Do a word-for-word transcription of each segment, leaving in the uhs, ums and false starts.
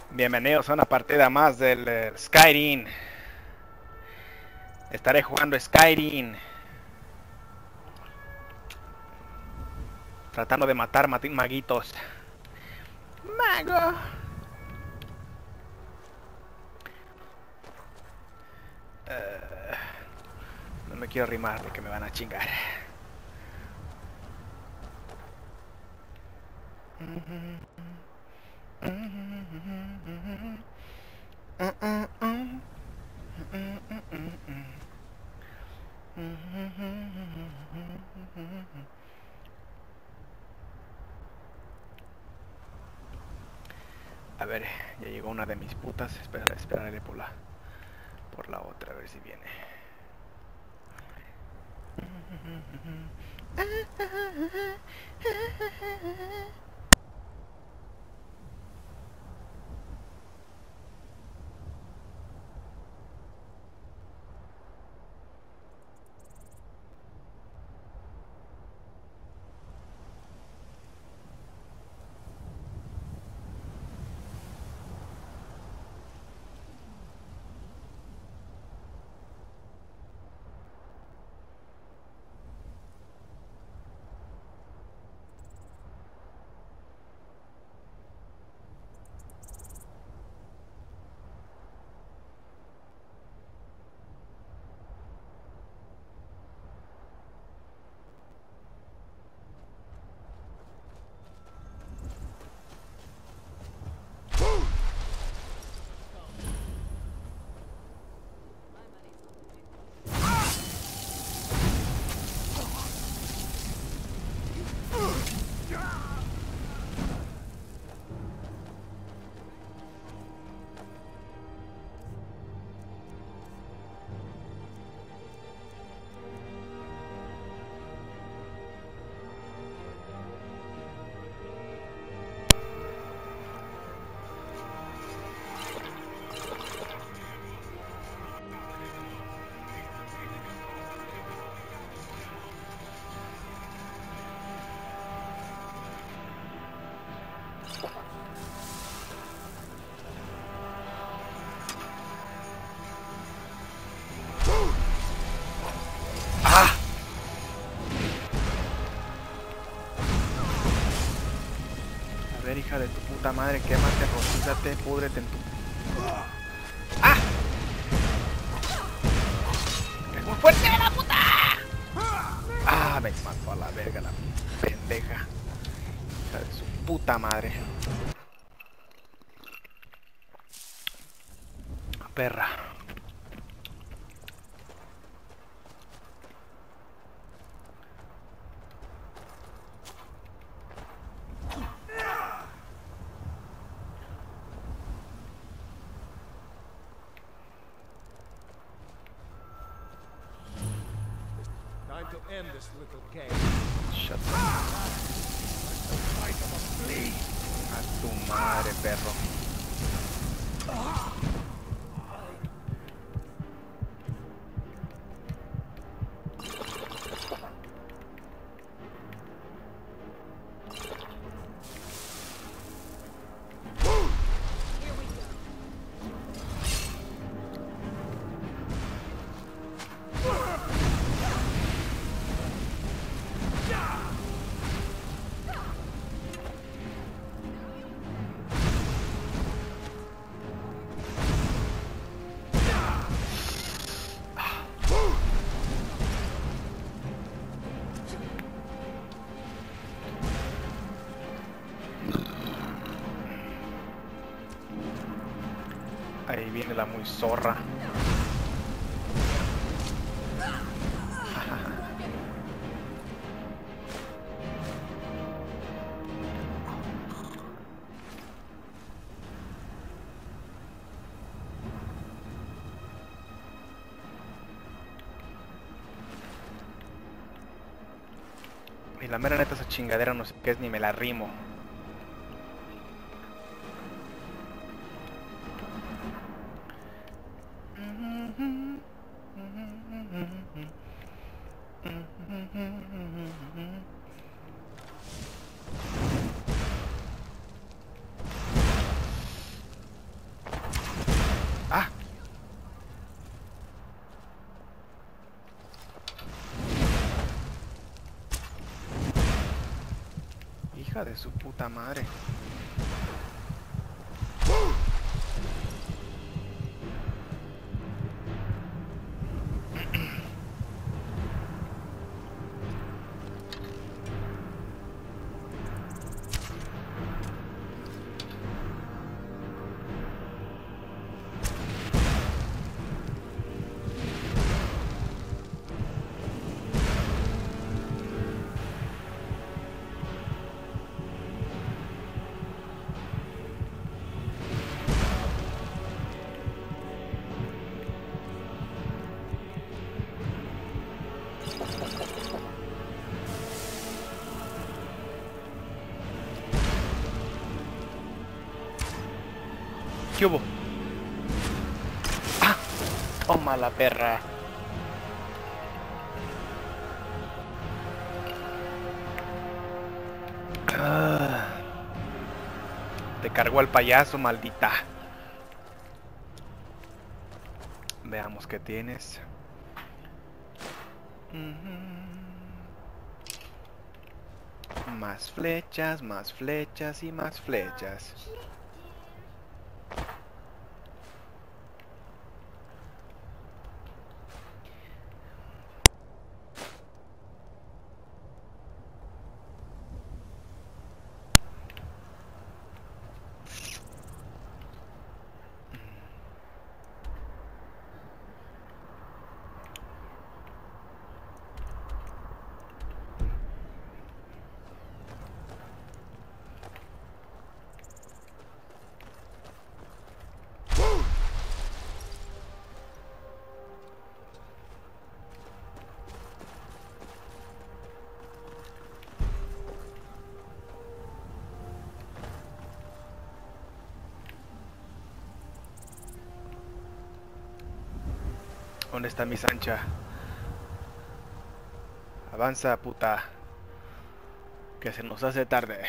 Bienvenidos a una partida más del eh, Skyrim. Estaré jugando Skyrim, tratando de matar maguitos. Mago. Uh, no me quiero rimar porque me van a chingar. A ver, ya llegó una de mis putas. Espera, esperaré por la por la otra, a ver si viene. A ver, hija de tu puta madre, quémate, rocízate, púdrete en tu... ¡Ah! ¡Es muy fuerte la puta! ¡Ah! Me mató a la verga la pendeja. Hija de su puta madre. Perra. To end this little game. Shut up. A tu madre, perro. Ahí viene la muy zorra. Y la mera neta esa chingadera no sé qué es ni me la rimo. Hija de su puta madre. ¿Qué hubo? ¡Ah! ¡Toma la perra! Ah. Te cargó al payaso, maldita. Veamos qué tienes. Uh-huh. Más flechas, más flechas y más flechas. ¿Dónde está mi Sancha? Avanza, puta. Que se nos hace tarde.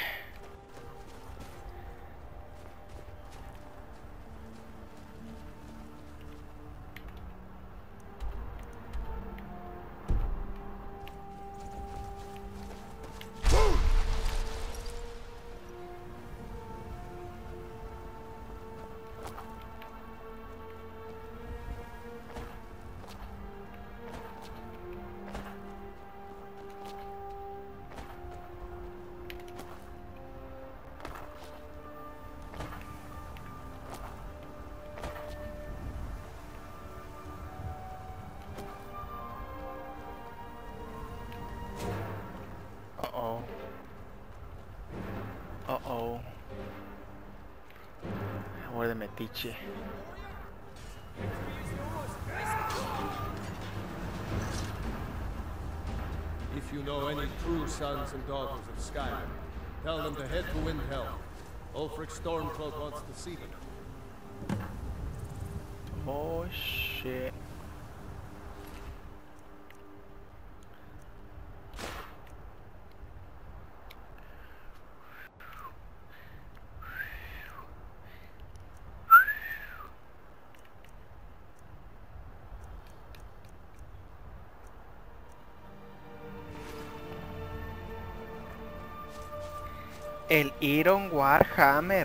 Uh-oh. Uh-oh. Amor de metiche. If you know any true sons and daughters of Skyrim, tell them to head to Windhelm. Ulfric Stormcloak wants to see them. Oh shit. El Iron Warhammer.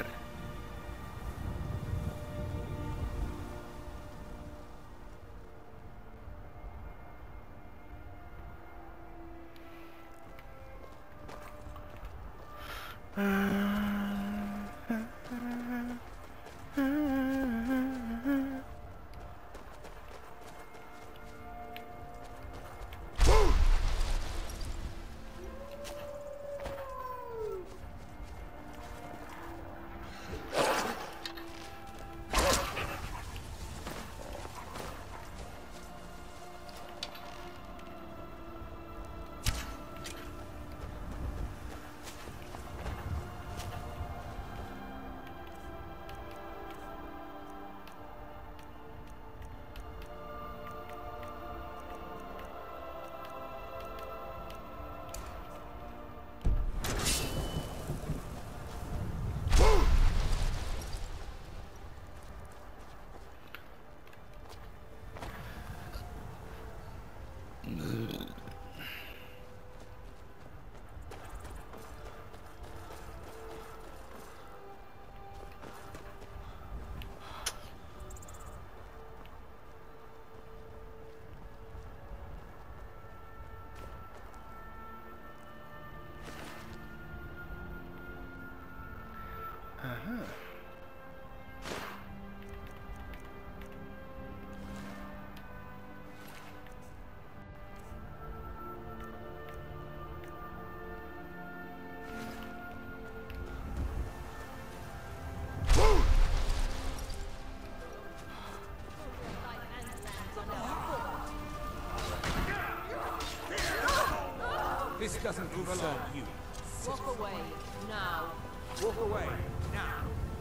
doesn't concern you. Walk away, now. Walk away, now.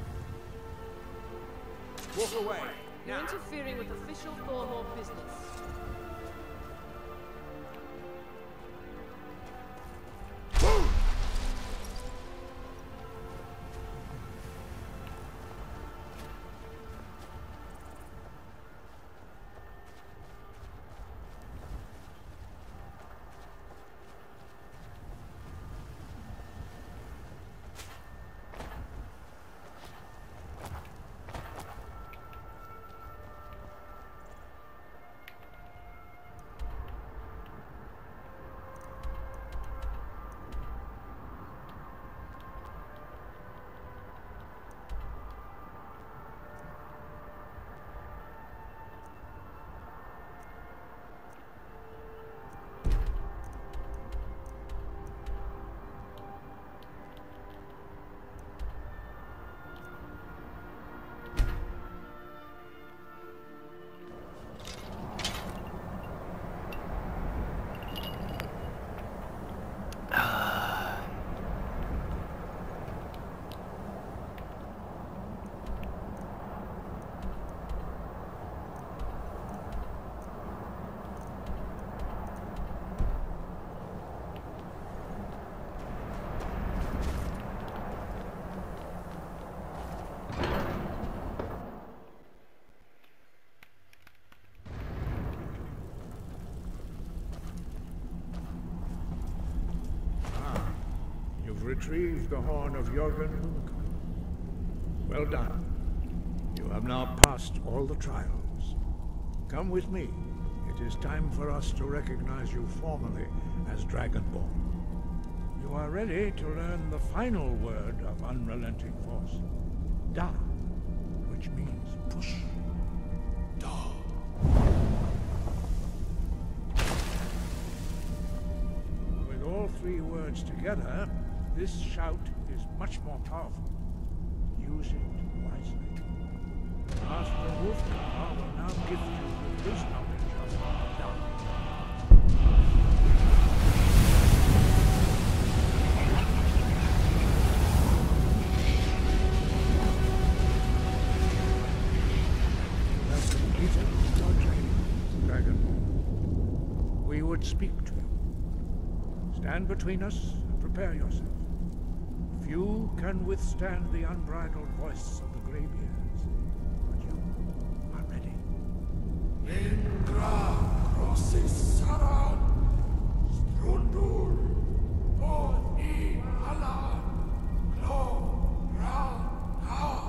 Walk away, You're now. interfering with official Thormore business. Retrieved the horn of Jörgen. Well done. You have now passed all the trials. Come with me. It is time for us to recognize you formally as Dragonborn. You are ready to learn the final word of Unrelenting Force. Da, which means push. Da. With all three words together, this shout is much more powerful. Use it wisely. Master Wolfgar will now gift you with his knowledge of Da. You have completed your training, Dragonborn. We would speak to you. Stand between us and prepare yourself. Few can withstand the unbridled voice of the Greybeards, but you are ready. Ingra crosses Saran, Strundur, Or I Alan, Lo Ra Ha.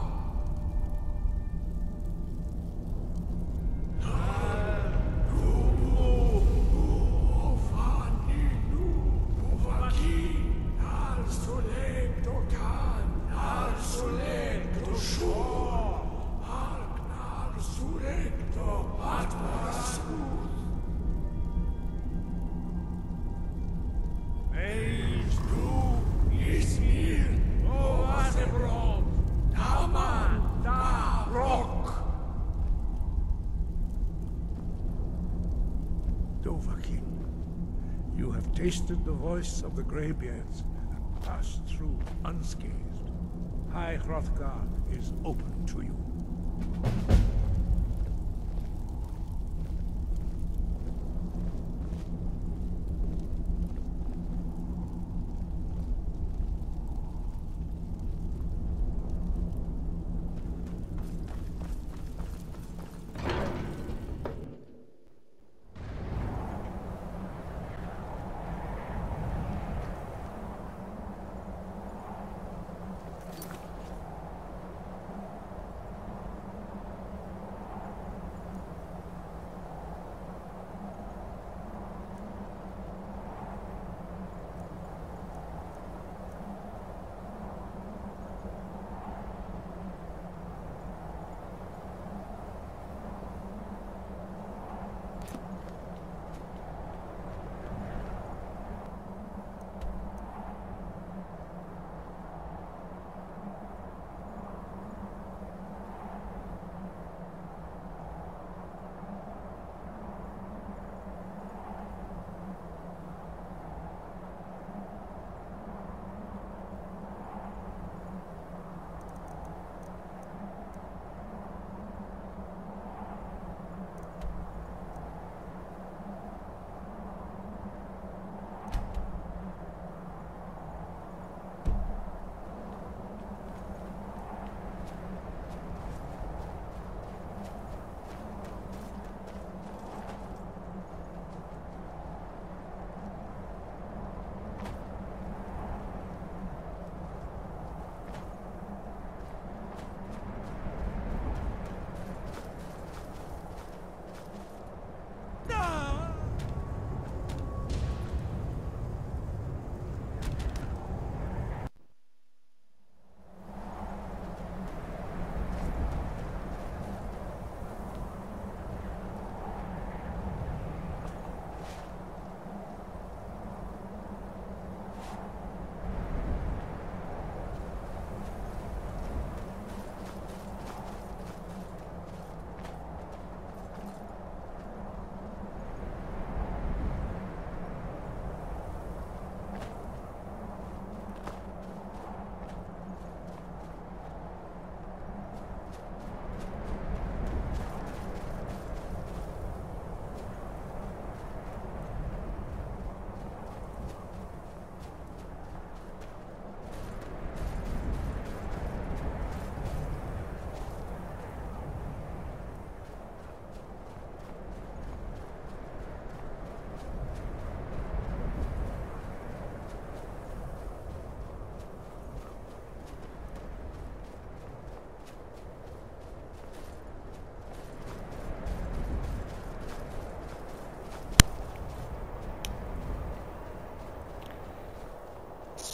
Dovahkiin, you have tasted the voice of the Greybeards and passed through unscathed. High Hrothgar is open to you.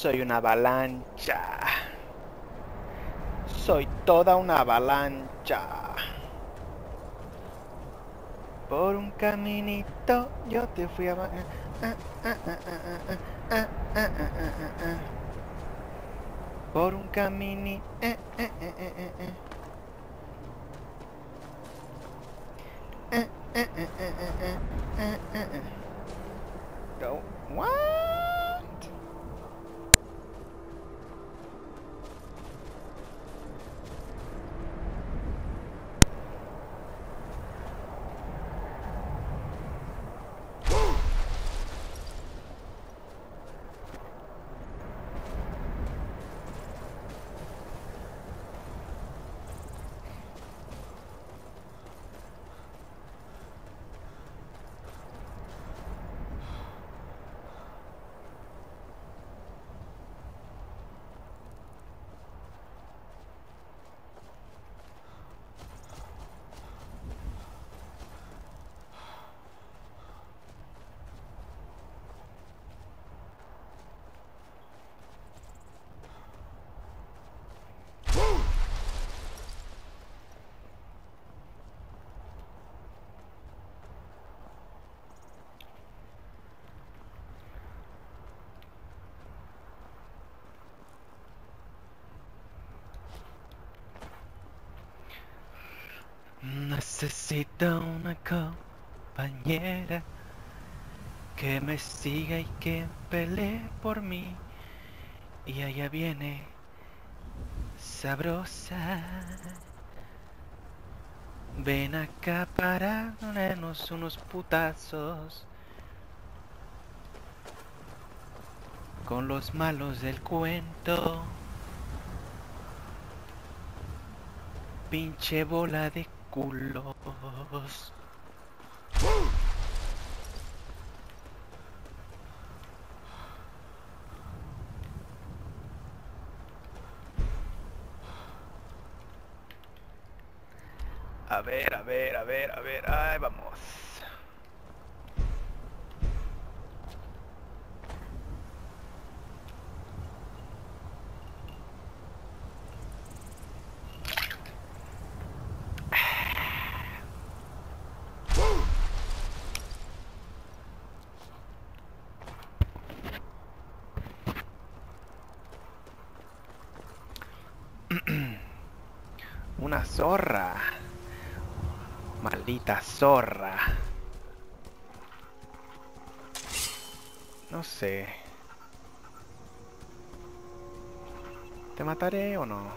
Soy una avalancha. Soy toda una avalancha. Por un caminito yo te fui a... Por un caminito... Go. What? Necesito una compañera que me siga y que pelee por mí. Y allá viene sabrosa. Ven acá para darnos unos putazos con los malos del cuento. Pinche bola de culos. A ver, a ver, a ver, a ver, ahí vamos. Una zorra. Maldita zorra. No sé. ¿Te mataré o no?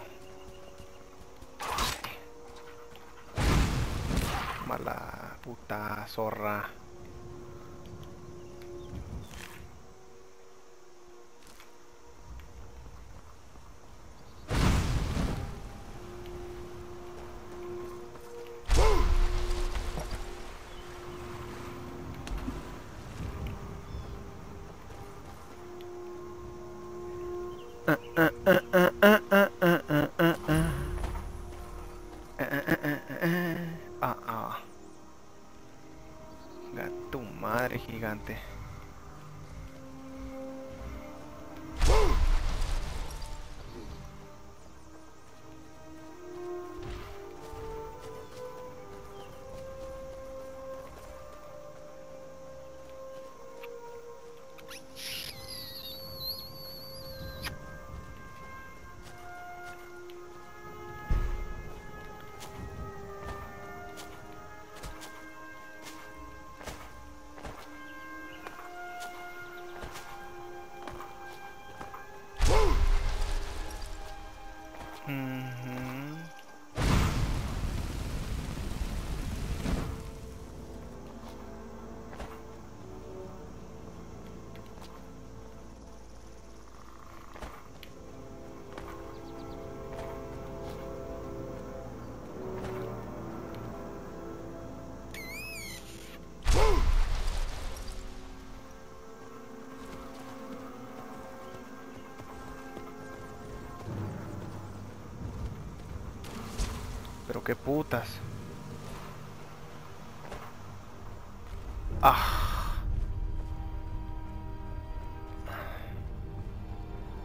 Mala puta zorra. Ah, ah. Gato madre gigante. Pero qué putas. Ah.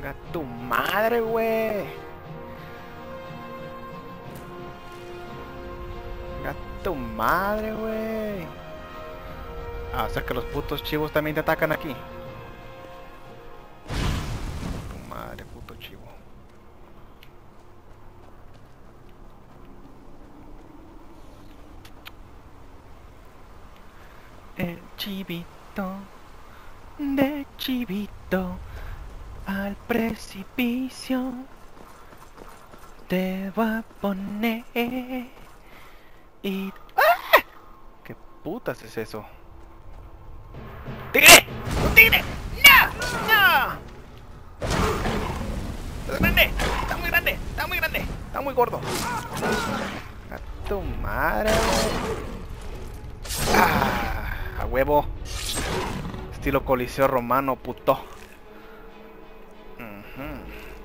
A tu madre, güey. A tu madre, güey. Ah, o sea que los putos chivos también te atacan aquí. Tu madre, puto chivo. El chivito de chivito al precipicio te va a poner y... ¡Ah! ¿Qué putas es eso? ¡Tigre! ¡Un tigre! ¡No! ¡No! ¡Es grande! ¡Está muy grande! ¡Está muy grande! ¡Está muy gordo! ¡A tu madre! ¡Ah! ¡A huevo! Estilo Coliseo Romano, puto. Uh-huh.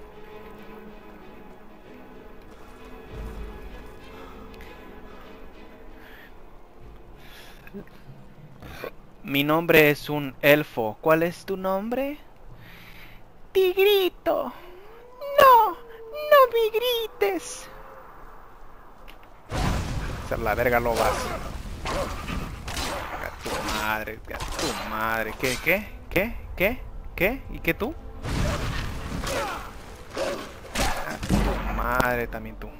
Mi nombre es un elfo. ¿Cuál es tu nombre? Tigrito. No, no me grites. Ser la verga, lobas. A tu madre, a tu madre. ¿Qué, qué, qué, qué, qué? ¿Y qué tú? A tu madre también tú.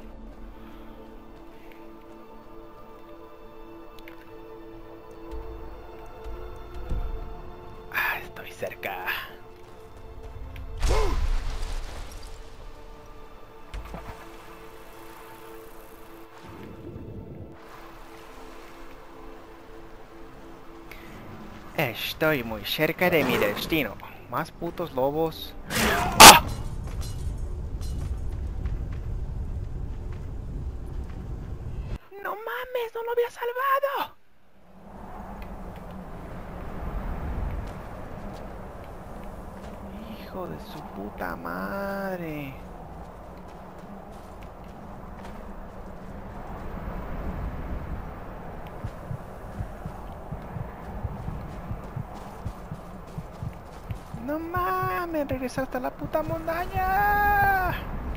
Ah, estoy cerca. Estoy muy cerca de mi destino. Más putos lobos. ¡Ah! ¡No mames! ¡No lo había salvado! Hijo de su puta madre. No mames, regresaste a la puta montaña.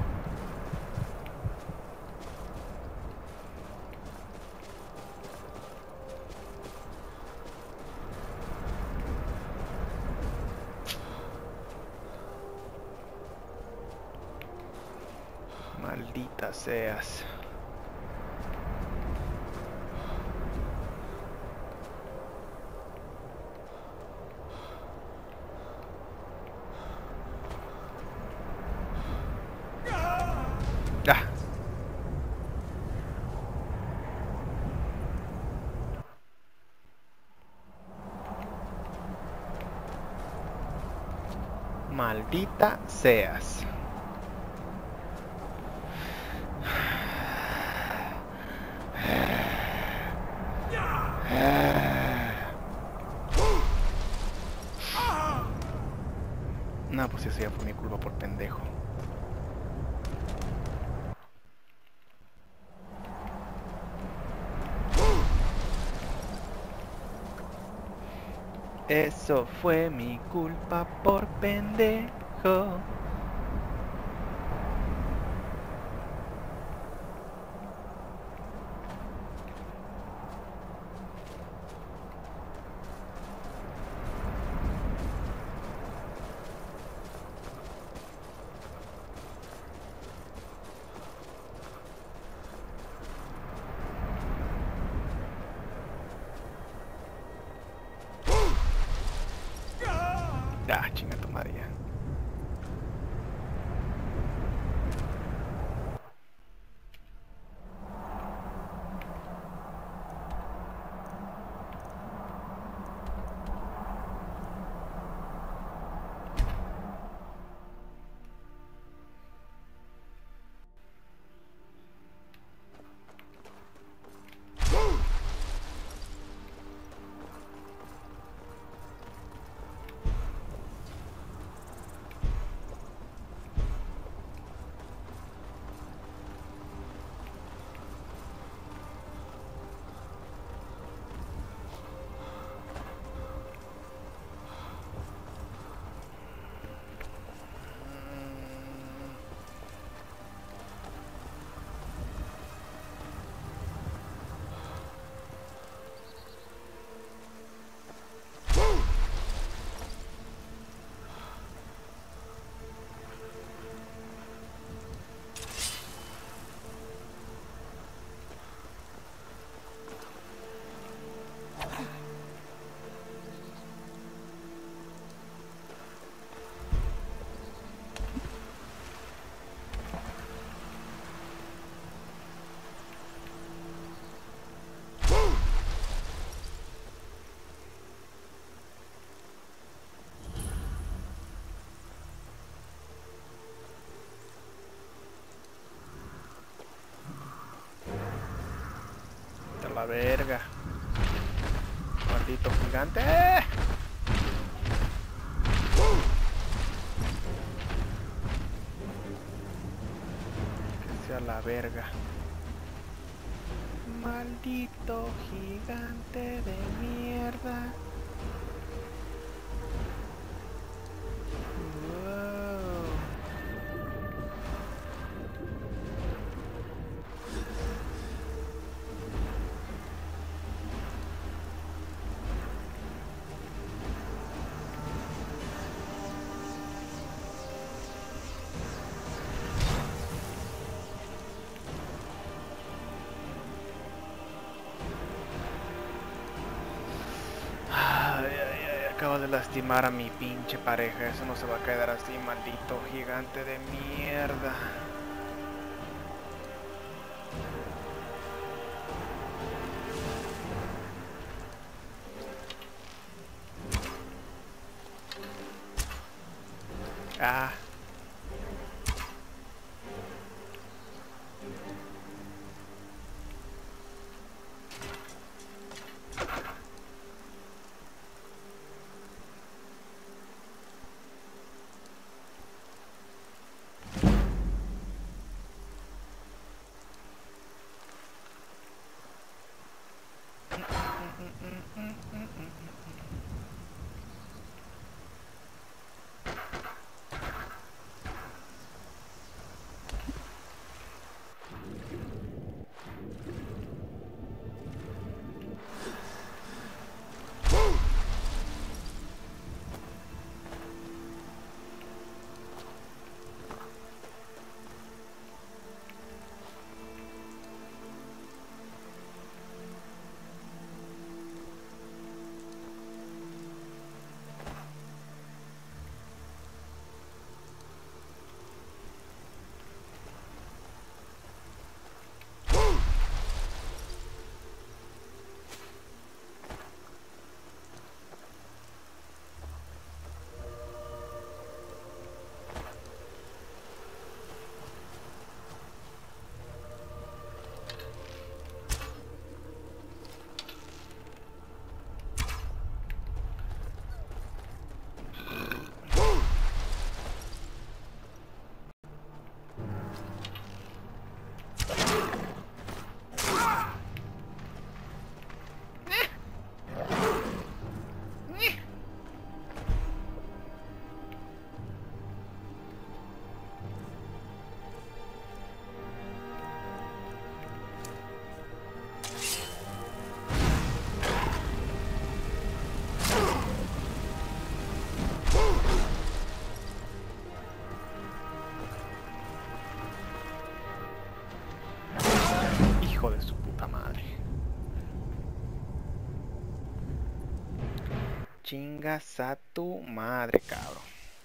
Maldita seas. Ya. Maldita seas. No, pues eso ya fue mi culpa por pendejo. Eso fue mi culpa por pendejo. Ah, chinga tu madre ya. gigante. Que sea la verga. Maldito gigante de mierda. Acabo de lastimar a mi pinche pareja. Eso no se va a quedar así, maldito gigante de mierda. Ah. Hijo de su puta madre. Chingas a tu madre, cabrón.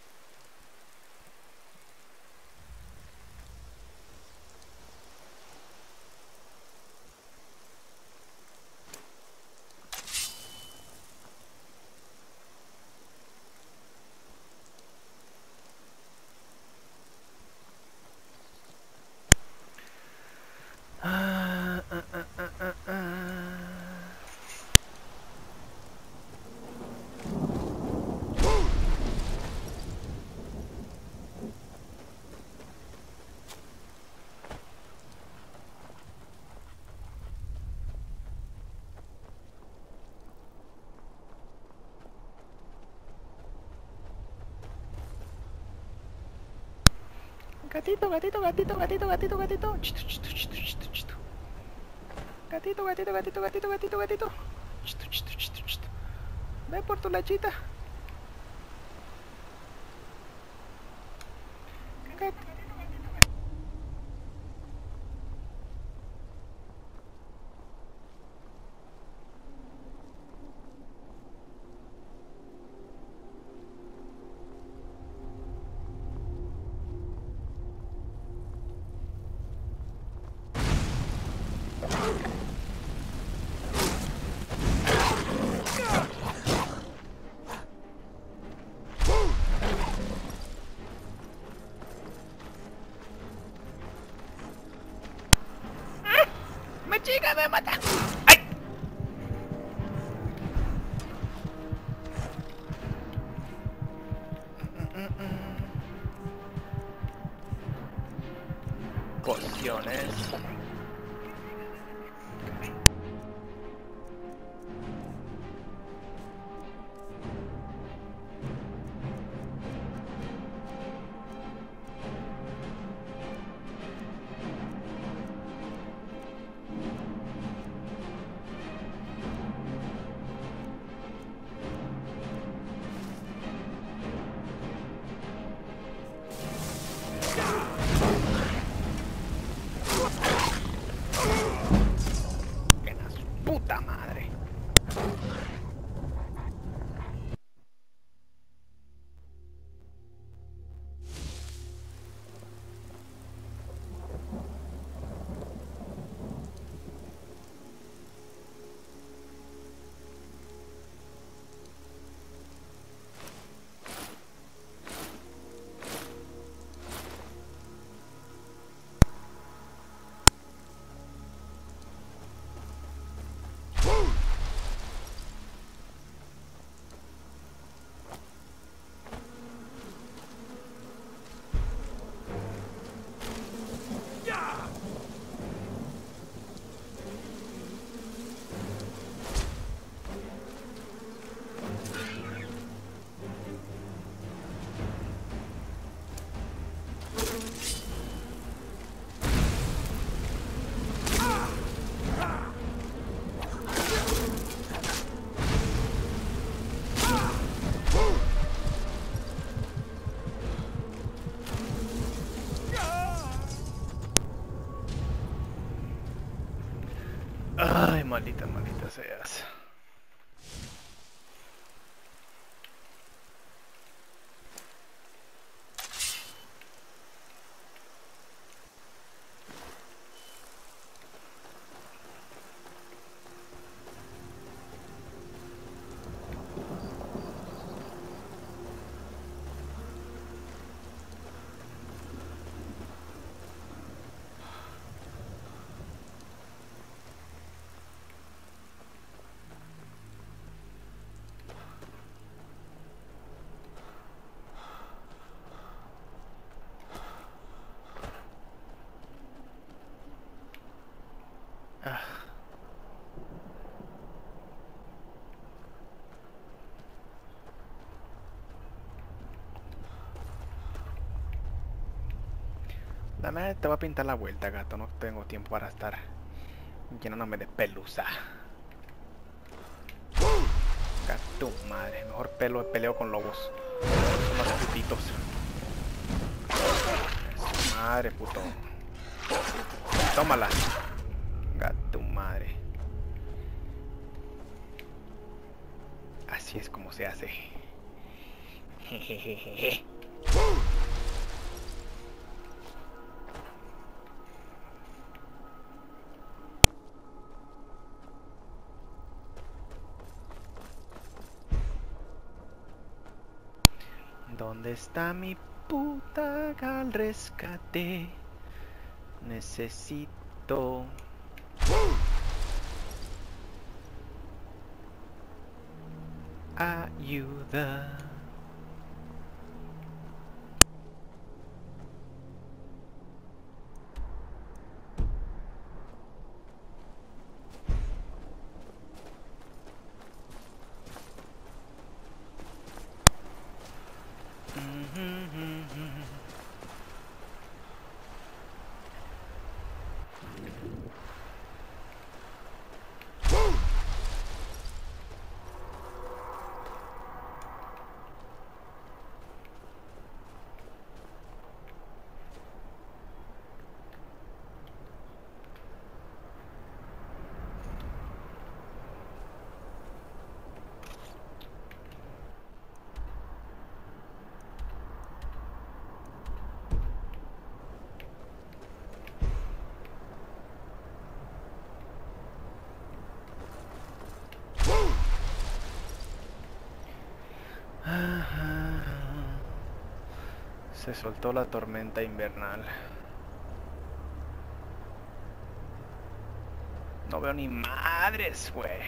Ah, ah, ah, ah, ah, ah. Gatito, gatito, gatito, gatito, gatito, gatito. Chito, chito, chito, chito, chito. Gatito, gatito, gatito, gatito, gatito, gatito. Chito, chito, chito, chito. Ve por tu lechita. Gat- ¡Me chica, me mata! ¡Ay! Pociones. Puta madre. Ay, maldita, maldita seas. Ah. Dame, te voy a pintar la vuelta, gato. No tengo tiempo para estar llenándome de pelusa. Gato, madre. Mejor pelo, peleo con lobos. Son los putitos. Eso, madre, puto. Tómala. Gato, madre. Así es como se hace. Jejejeje. ¿Dónde está mi puta al rescate? Necesito ayuda. Se soltó la tormenta invernal. No veo ni madres, güey.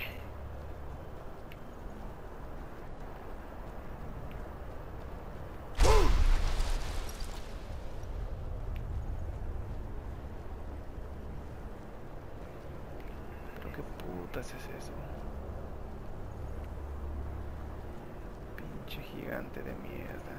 putas es eso? Pinche gigante de mierda.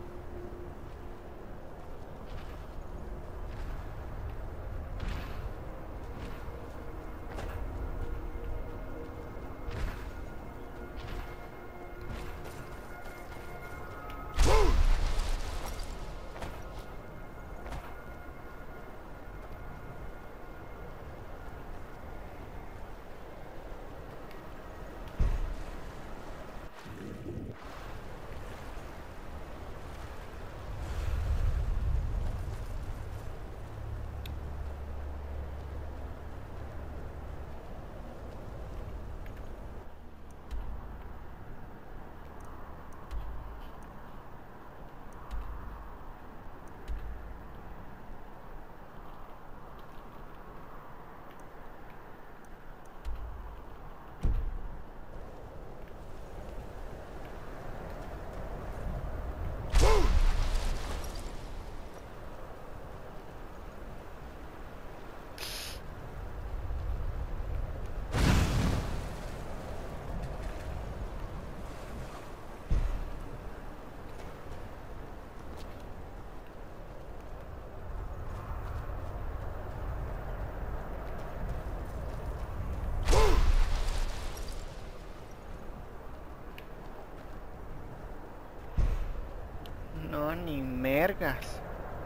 No, ni mergas.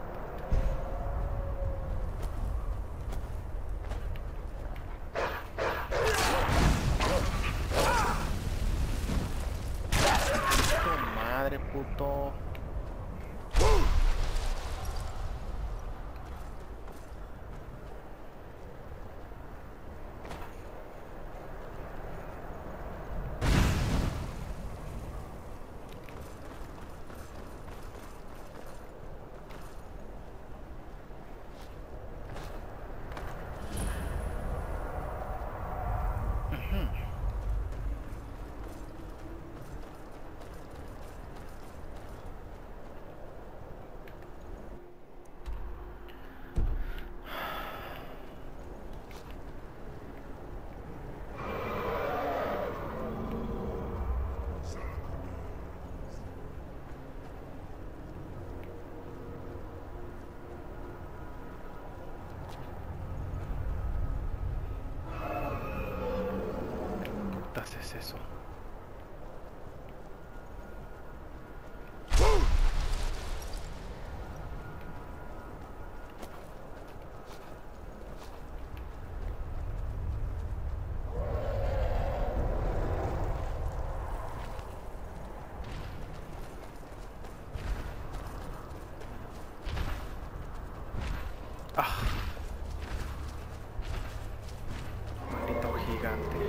Tu madre, puto. Es eso. Ah. Maldito gigante.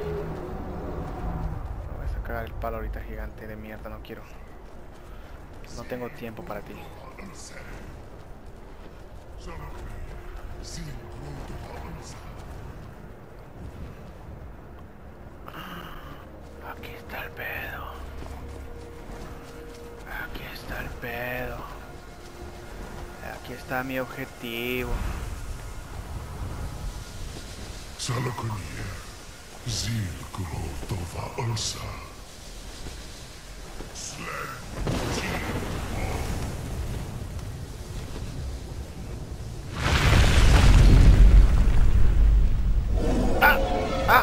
El palo ahorita, gigante de mierda, no quiero. No tengo tiempo para ti. Aquí está el pedo. Aquí está el pedo. Aquí está mi objetivo. Salakania, Zil Grotova Ulsa. Ah, ah.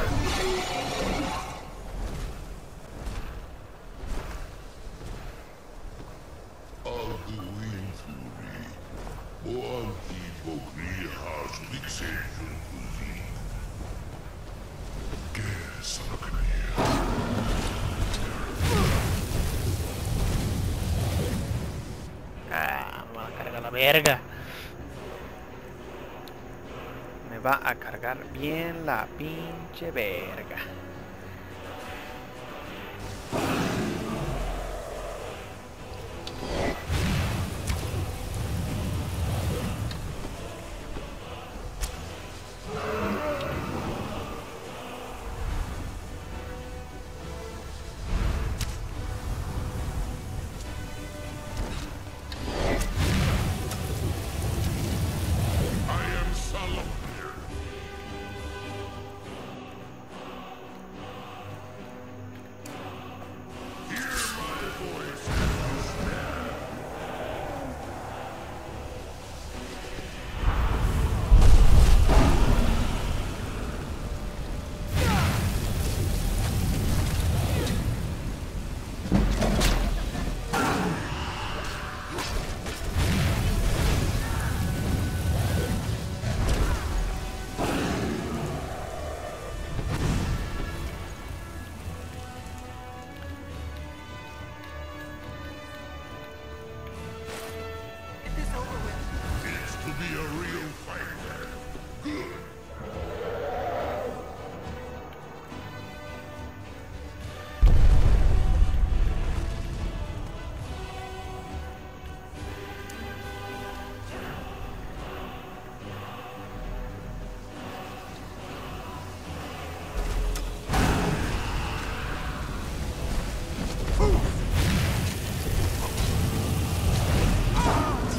Verga. Me va a cargar bien la pinche verga.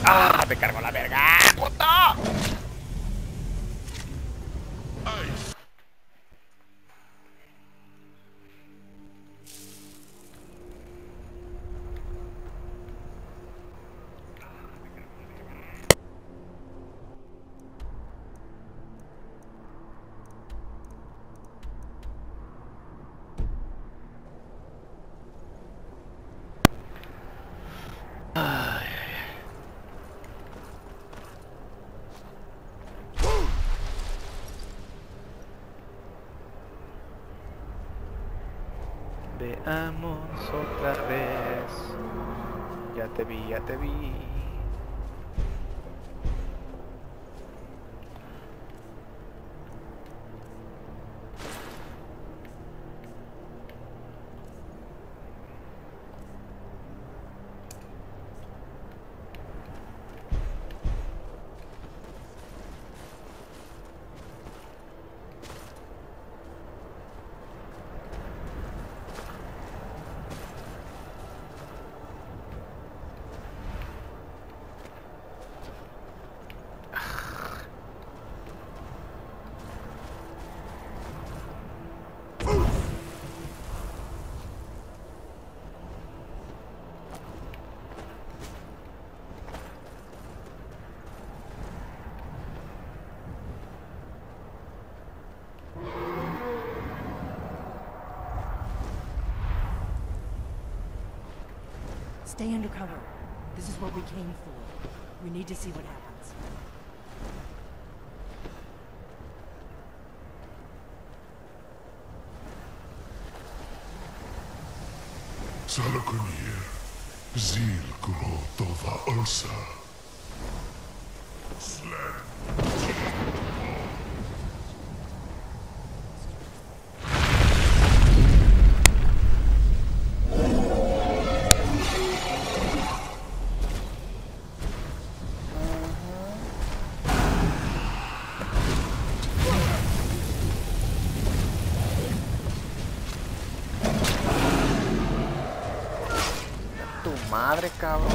¡Ah! Me cargó la verga, puto. Veamos otra vez. Ya te vi, ya te vi. Stay undercover. This is what we came for. We need to see what happens. Salakunir, Zil Grotova Ursa. Sled. Madre, cabrón.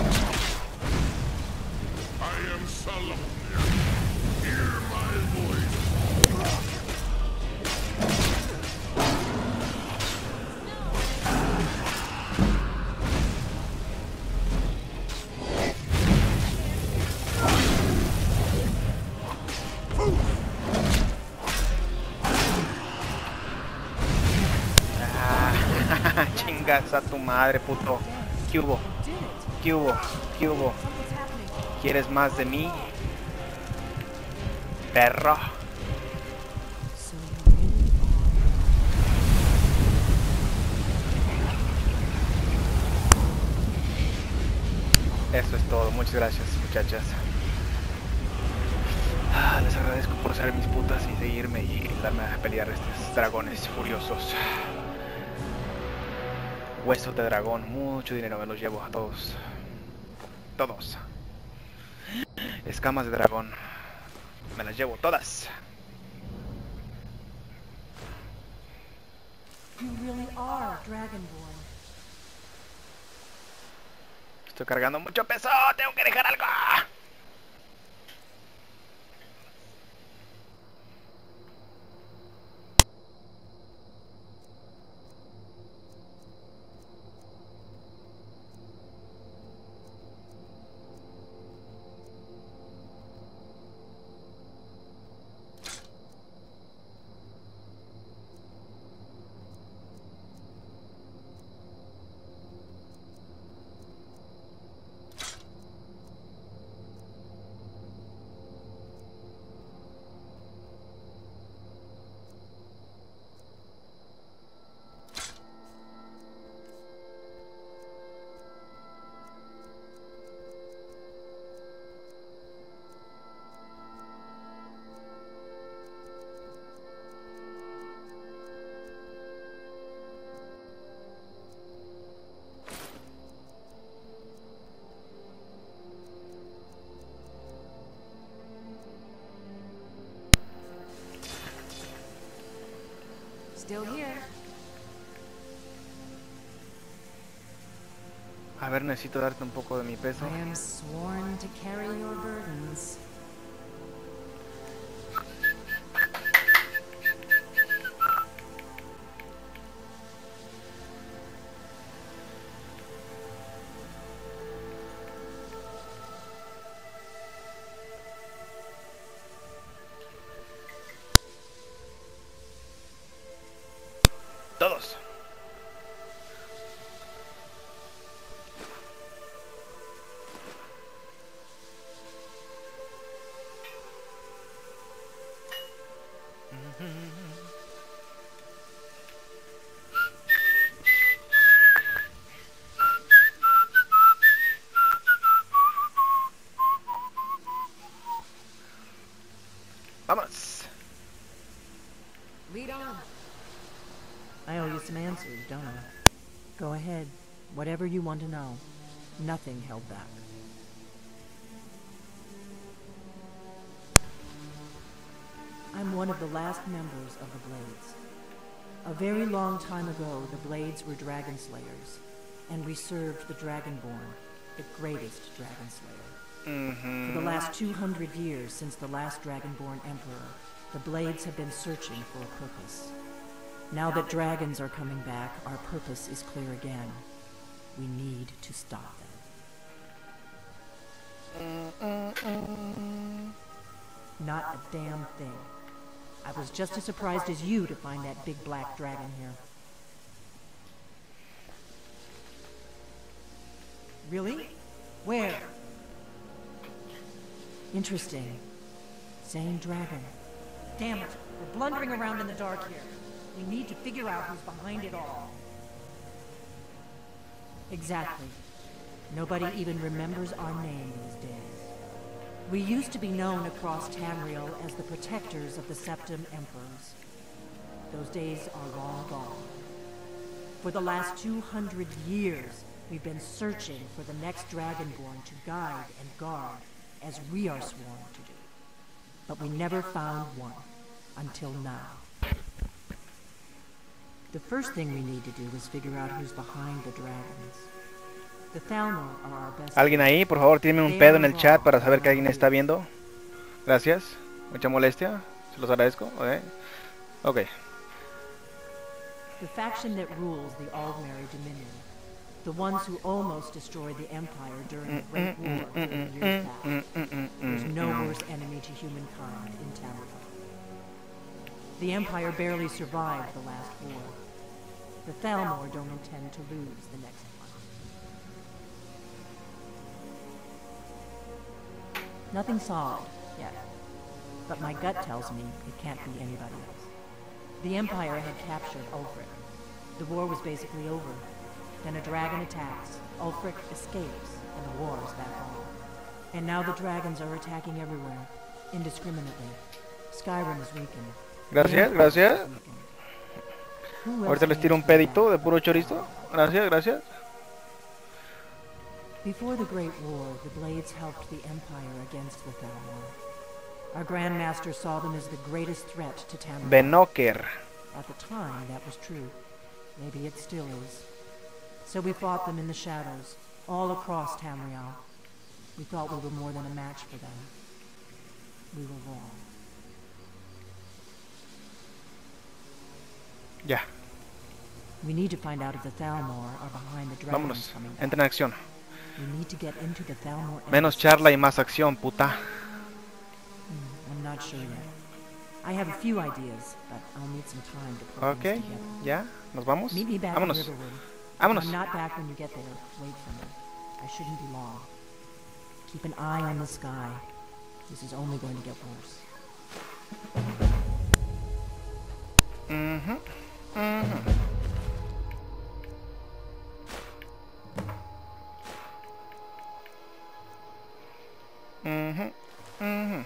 I am Salakunir. Hear my voice. Ah, chingas a tu madre, puto. ¿Qué hubo? ¿Qué hubo? ¿Qué hubo? ¿Quieres más de mí? Perro. Eso es todo. Muchas gracias, muchachas. Ah, les agradezco por ser mis putas y seguirme y darme a pelear a estos dragones furiosos. Huesos de dragón, mucho dinero, me los llevo a todos. Todos. Escamas de dragón, me las llevo todas. You really are Dragonborn. Estoy cargando mucho peso, tengo que dejar algo. Still here. A ver, necesito darte un poco de mi peso. I am sworn to carry your burdens. Todos. Vámonos. Lead on. I owe you some answers, don't I? Go ahead. Whatever you want to know. Nothing held back. I'm one of the last members of the Blades. A very long time ago, the Blades were Dragon Slayers, and we served the Dragonborn, the greatest Dragon Slayer. Mm-hmm. For the last two hundred years since the last Dragonborn Emperor, the Blades have been searching for a purpose. Now that dragons are coming back, our purpose is clear again. We need to stop them. Not a damn thing. I was just as surprised as you to find that big black dragon here. Really? Where? Interesting. Same dragon. Damn it, we're blundering around in the dark here. We need to figure out who's behind it all. Exactly. Nobody even remembers our name these days. We used to be known across Tamriel as the protectors of the Septim Emperors. Those days are long gone. For the last two hundred years, we've been searching for the next Dragonborn to guide and guard, as we are sworn to do. But we never found one, until now. The first thing we need to do is figure out who's behind the dragons. The Thalmor are our best. ¿Alguien ahí? Por favor, tíreme un pedo en el chat para saber que alguien está viendo. Gracias. Mucha molestia. Se los agradezco. Okay. Okay. The faction that rules the Aldmeri Dominion. The ones who almost destroyed the Empire during the Great War thirty years back. There's no worse enemy to humankind in Tamriel. The Empire barely survived the last war. The Thalmor don't intend to lose the next one. Nothing solid yet, but my gut tells me it can't be anybody else. The Empire had captured Ulfric. The war was basically over. Then a dragon attacks, Ulfric escapes, and the war is back on. And now the dragons are attacking everywhere, indiscriminately. Skyrim is weakened. Gracias, gracias. Ahorita les tiro un pedito de puro chorizo. Gracias, gracias. Before the Great War, the Blades helped the Empire against the Thalmor. Our Grandmaster saw them as the greatest threat to Tamriel. Benoker. At the time, that was true. Maybe it still is. So we fought them in the shadows, all across Tamriel. We thought we were more than a match for them. We were wrong. Ya. We need to find out if the Thalmor are behind the dragons Vámonos. coming back. Entra en acción. We need to get into the Thalmor. Menos charla y más acción, puta. Hmm, I'm not sure yet. I have a few ideas, but I'll need some time to put Okay. things together. Ya. ¿Nos vamos? Meet me back Vámonos. in Riverwood. Vámonos. If I'm not back when you get there, wait for me. I shouldn't be long. Keep an eye on the sky. This is only going to get worse. Mhm. Mhm. Mhm. Mhm.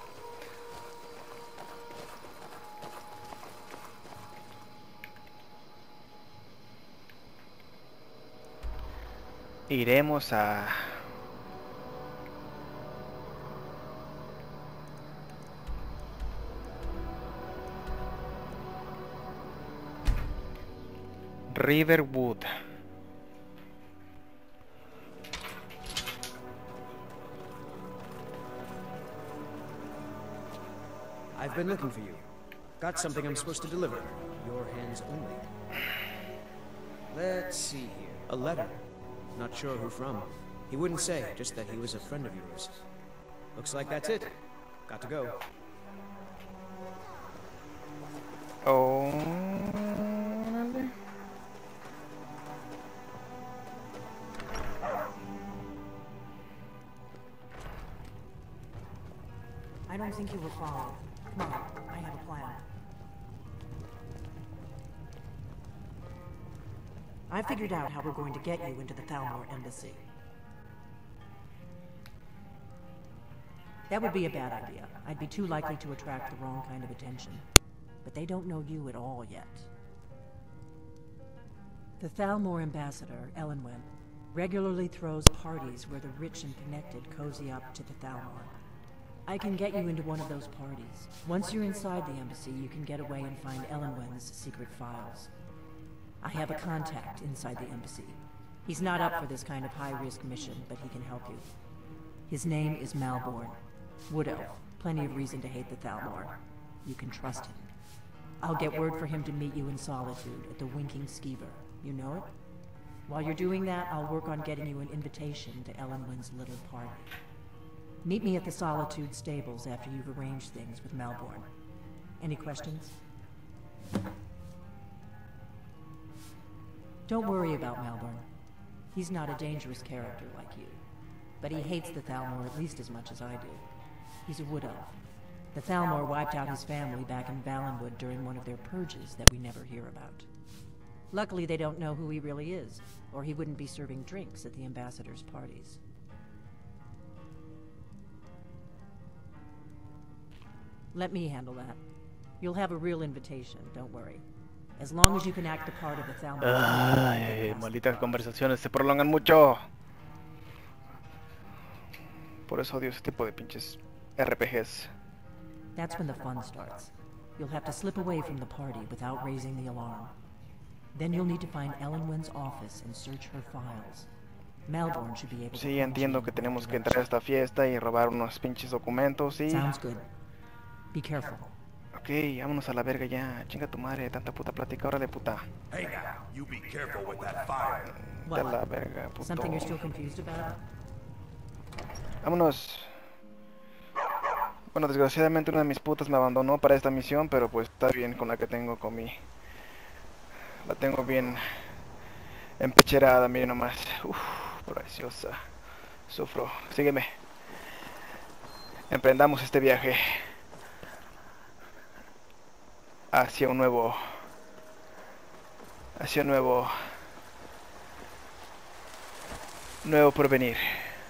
Iremos a... Riverwood. I've been looking for you. Got something I'm supposed to deliver. Your hands only. Let's see here. A letter. Not sure who from. He wouldn't say, just that he was a friend of yours. Looks like that's it. Got to go. Oh. I don't think you were followed. Come on, I have a plan. I figured out how we're going to get you into the Thalmor Embassy. That would be a bad idea. I'd be too likely to attract the wrong kind of attention. But they don't know you at all yet. The Thalmor ambassador, Elenwen, regularly throws parties where the rich and connected cozy up to the Thalmor. I can get you into one of those parties. Once you're inside the embassy, you can get away and find Elenwen's secret files. I have a contact inside the embassy. He's not up for this kind of high-risk mission, but he can help you. His name is Malborn. Wood Elf. Plenty of reason to hate the Thalmor. You can trust him. I'll get word for him to meet you in Solitude at the Winking Skeever. You know it? While you're doing that, I'll work on getting you an invitation to Elenwen's little party. Meet me at the Solitude stables after you've arranged things with Malborn. Any questions? Don't worry about Malborn. He's not a dangerous character like you. But he hates the Thalmor at least as much as I do. He's a wood elf. The Thalmor wiped out his family back in Valenwood during one of their purges that we never hear about. Luckily, they don't know who he really is, or he wouldn't be serving drinks at the ambassador's parties. Let me handle that. You'll have a real invitation, don't worry. As long as you can act the part of the Thalmor. Ay, malditas conversaciones se prolongan mucho. Por eso odio ese tipo de pinches R P Gs. That's when the fun starts. You'll have to slip away from the party without raising the alarm. Then you'll need to find Elenwen's office and search her files. Malborn should be able to. Sí, entiendo que tenemos que entrar a esta fiesta y robar unos pinches documentos y. Sounds good. Be careful. Ok, vámonos a la verga ya. Chinga tu madre, tanta puta plática, ahora de puta. Hey now, you be careful with that fire. De la verga, puto. Something you're still confused about? Vámonos. Bueno, desgraciadamente una de mis putas me abandonó para esta misión, pero pues está bien con la que tengo con mi... La tengo bien empecherada, miren nomás. Uff, preciosa. Sufro. Sígueme. Emprendamos este viaje hacia un nuevo... Hacia un nuevo... Nuevo porvenir.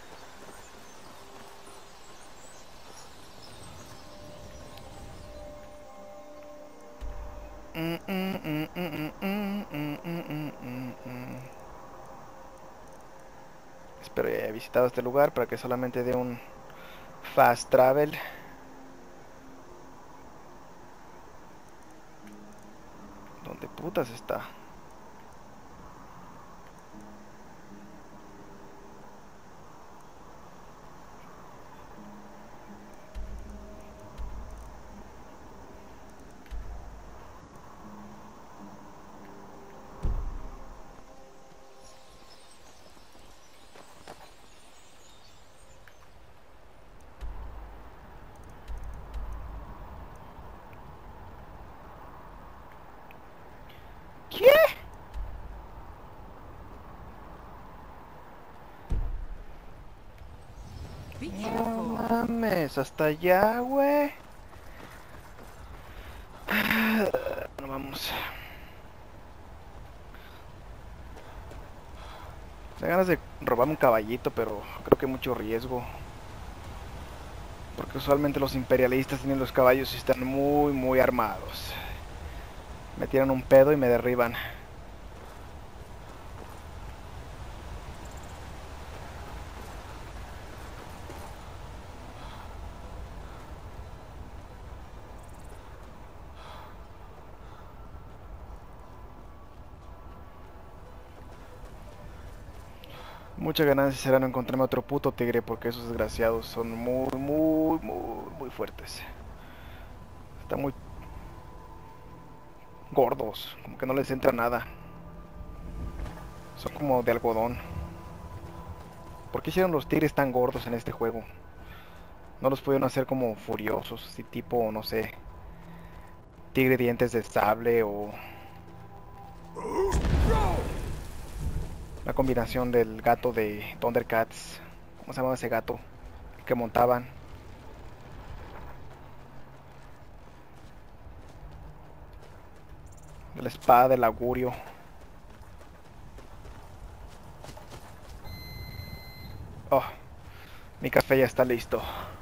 Mm, mm, mm, mm, mm, mm, mm, mm, mm. Espero ya haya visitado este lugar para que solamente dé un fast travel. ¿Dónde putas está? ¿Qué? No mames, hasta allá, güey. No vamos. Me da ganas de robarme un caballito, pero creo que mucho riesgo. Porque usualmente los imperialistas tienen los caballos y están muy, muy armados. Me tiran un pedo y me derriban. Mucha ganancia será no encontrarme otro puto tigre porque esos desgraciados son muy, muy, muy, muy fuertes. Están muy gordos, como que no les entra nada. Son como de algodón. ¿Por qué hicieron los tigres tan gordos en este juego? No los pudieron hacer como furiosos, así tipo, no sé, tigre dientes de sable o la combinación del gato de Thundercats. ¿Cómo se llamaba ese gato que montaban? De la espada del augurio. Oh, mi café ya está listo.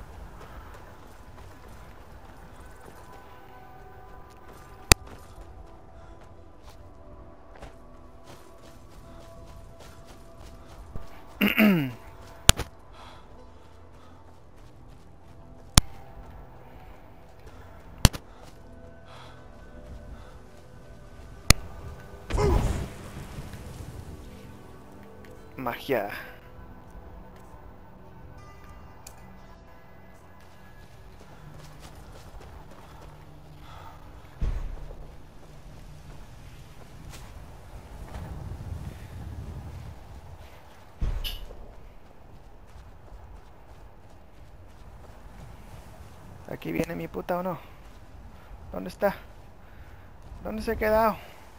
Magia. ¿Aquí viene mi puta o no? ¿Dónde está? ¿Dónde se ha quedado?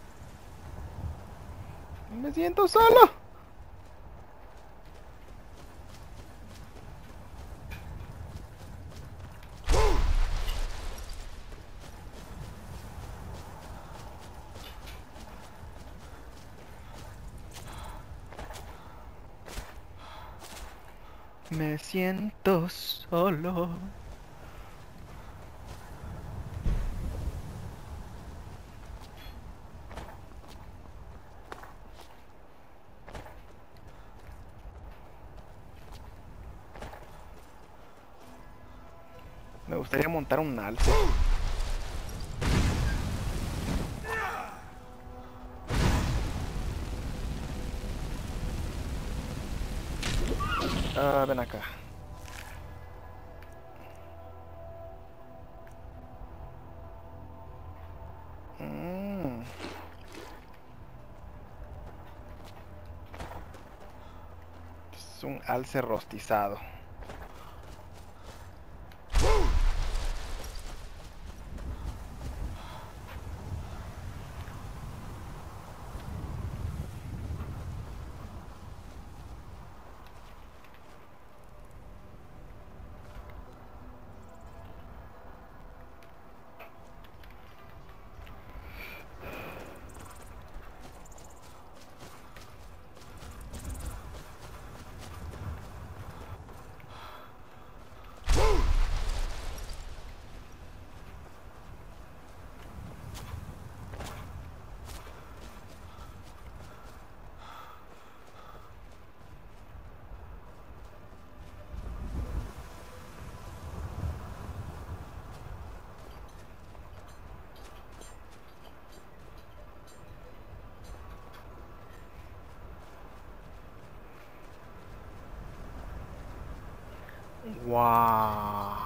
Me siento solo. Me siento solo. Me gustaría montar un alce. Ah, ven acá. Mm. Es un alce rostizado. Wow.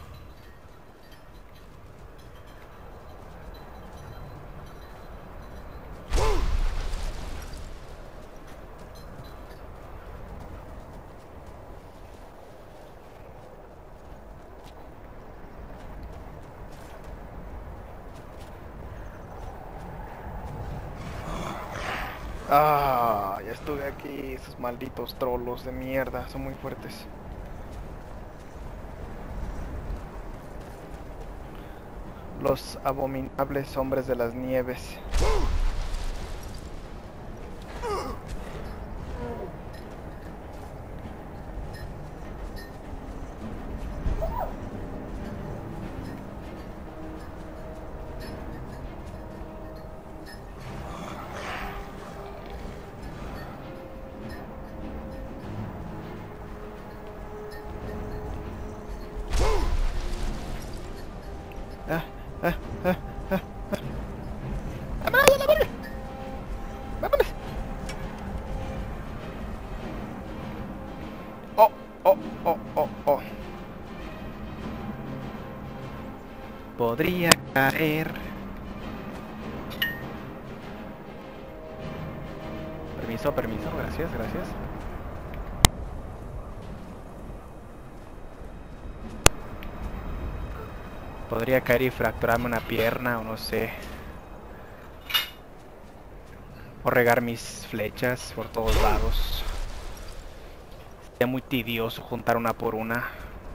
Ah, ya estuve aquí. Esos malditos trolos de mierda son muy fuertes. Los abominables hombres de las nieves. Ah, ah, ah, ah, ah. ¡Vámonos a la verga! ¡Vámonos! Oh, oh, oh, oh, oh. Podría caer. Permiso, permiso, gracias, gracias. Podría caer y fracturarme una pierna o no sé. O regar mis flechas por todos lados. Sería muy tedioso juntar una por una.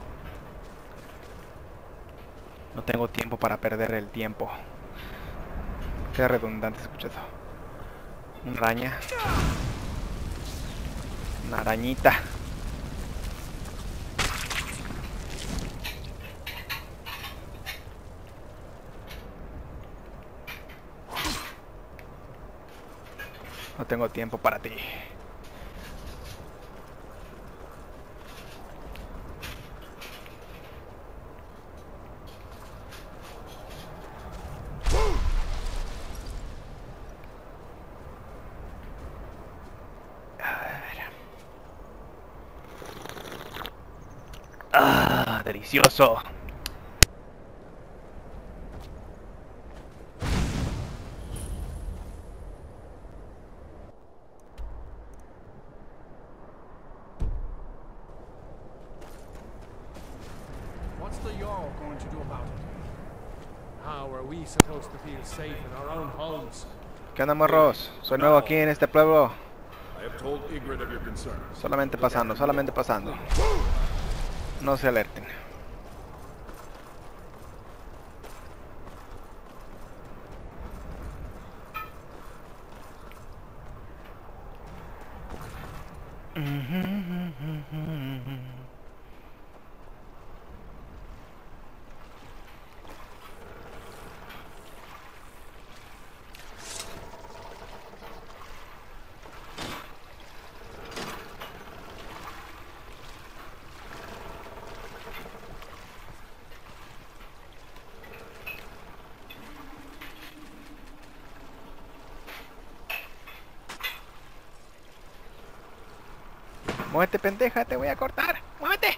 No tengo tiempo para perder el tiempo. Qué redundante escucha eso. Una araña. Una arañita. No tengo tiempo para ti. Ah, delicioso. What's the Jarl going to do about it? How are we supposed to feel safe in our own homes? ¿Qué onda, morros? Soy nuevo aquí en este pueblo. I have told Ygritte of your concerns. Solamente pasando, solamente pasando. No se alerten. Muévete, pendeja, te voy a cortar. Muévete.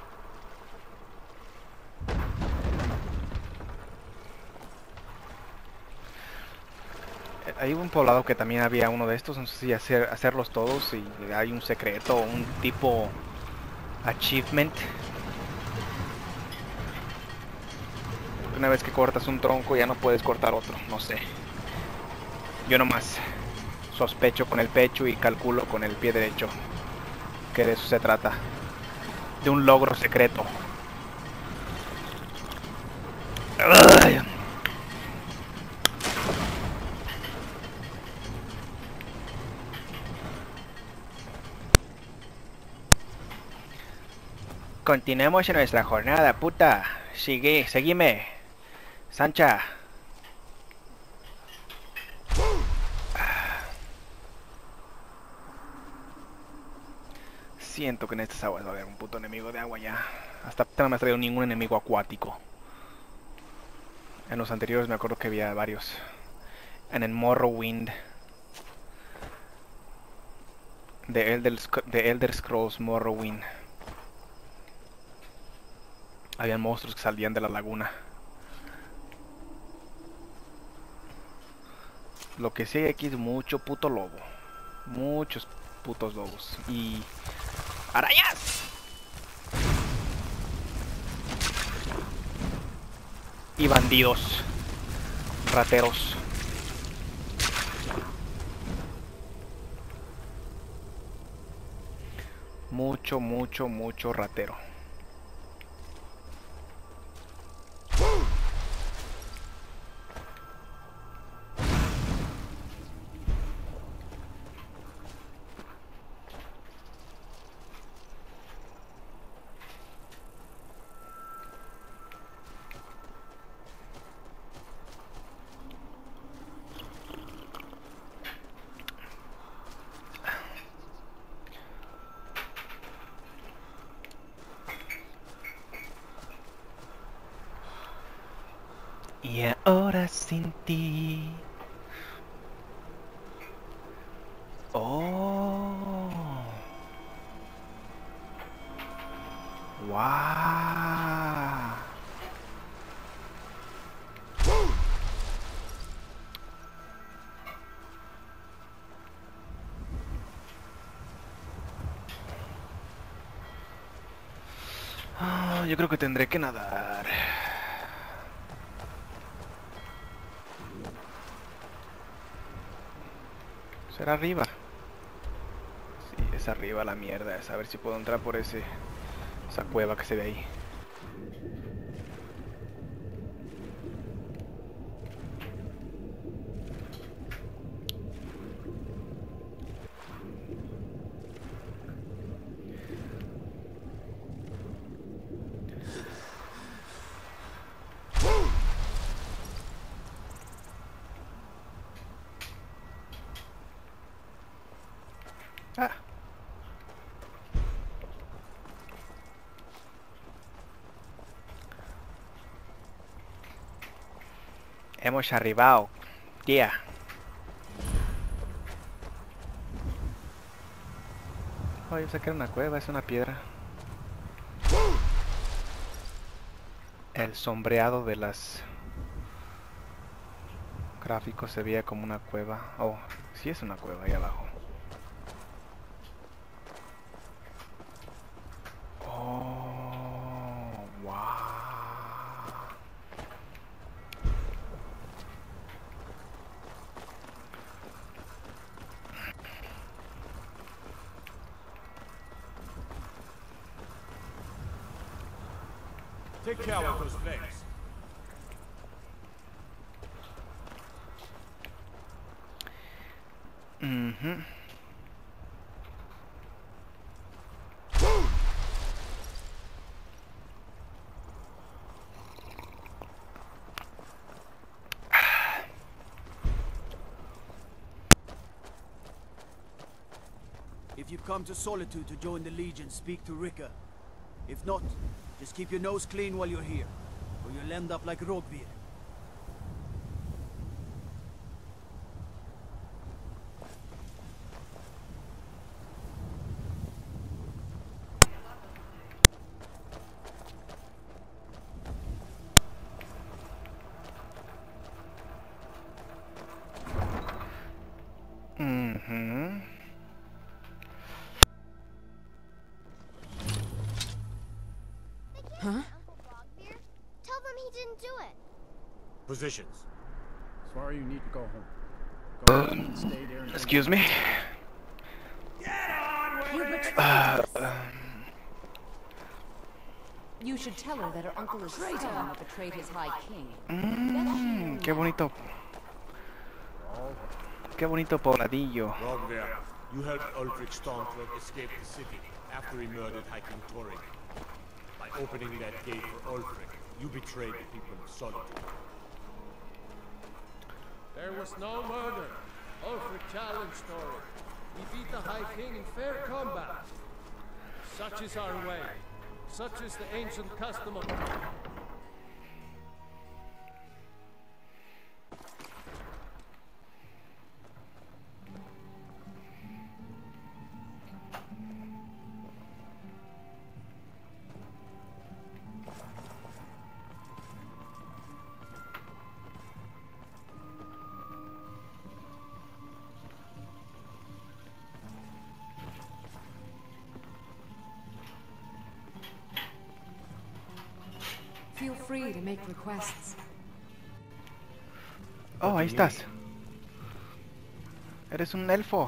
Hay un poblado que también había uno de estos, no sé si hacer, hacerlos todos y hay un secreto, un tipo achievement. Una vez que cortas un tronco ya no puedes cortar otro, no sé. Yo nomás sospecho con el pecho y calculo con el pie derecho que de eso se trata, de un logro secreto. Ay. Continuemos en nuestra jornada, puta. Sigue, seguime, Sancha. Siento que en estas aguas va a haber un puto enemigo de agua ya. Hasta ahorita no me ha traído ningún enemigo acuático. En los anteriores me acuerdo que había varios. En el Morrowind. De Elder, de Elder Scrolls Morrowind. Habían monstruos que salían de la laguna. Lo que sí hay aquí es mucho puto lobo. Muchos putos lobos. Y... ¡arañas! Y bandidos. Rateros. Mucho, mucho, mucho ratero. Y ahora sin ti. Oh. Wow. Ah, yo creo que tendré que nadar. ¿Será arriba? Sí, es arriba la mierda. Es a ver si puedo entrar por ese esa cueva que se ve ahí. Ah. Hemos arribado, tía. Oh, yo sé que era una cueva, es una piedra. El sombreado de las gráficos se veía como una cueva. Oh, sí es una cueva ahí abajo. Oh, wow. Take care of those flames. Mhm. If you've come to Solitude to join the Legion, speak to Rika. If not, just keep your nose clean while you're here, or you'll end up like Rogvir. Mhm. Huh? Uncle Rogvir? Tell them he didn't do it. Positions. Sorry, you need to go home. Go home and stay there until Excuse me. You betrayed Uh, us. You should tell her that her uncle is Stone who betrayed his High King. mm, qué bonito. Qué bonito pobladillo. Rogvir, you helped Ulfric Stormcloak escape the city after he murdered High King Torring. By opening that gate for Ulfric, you betrayed the people of Solitude. There was no murder. Ulfric challenged Thorin. He beat the High King in fair combat. Such is our way. Such is the ancient custom of... Feel free to make requests. Oh, ahí estás. Eres un elfo.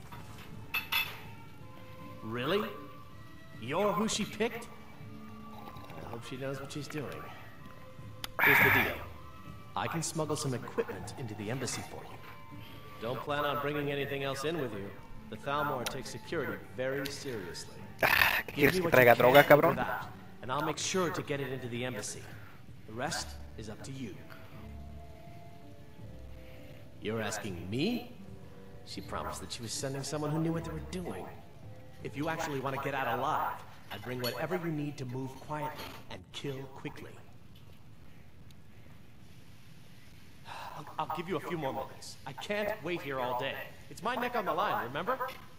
Really? You're who she picked? I hope she knows what she's doing. Here's the deal. I can smuggle some equipment into the embassy for you. Don't plan on bringing anything else in with you. The Thalmor takes security very seriously. Ah, Give ¿quieres me que what traiga you droga, can cabrón? without, and I'll make sure to get it into the embassy. The rest is up to you. You're asking me? She promised that she was sending someone who knew what they were doing. If you actually want to get out alive, I'd bring whatever you need to move quietly and kill quickly. I'll, I'll give you a few more moments. I can't wait here all day. It's my neck on the line, remember?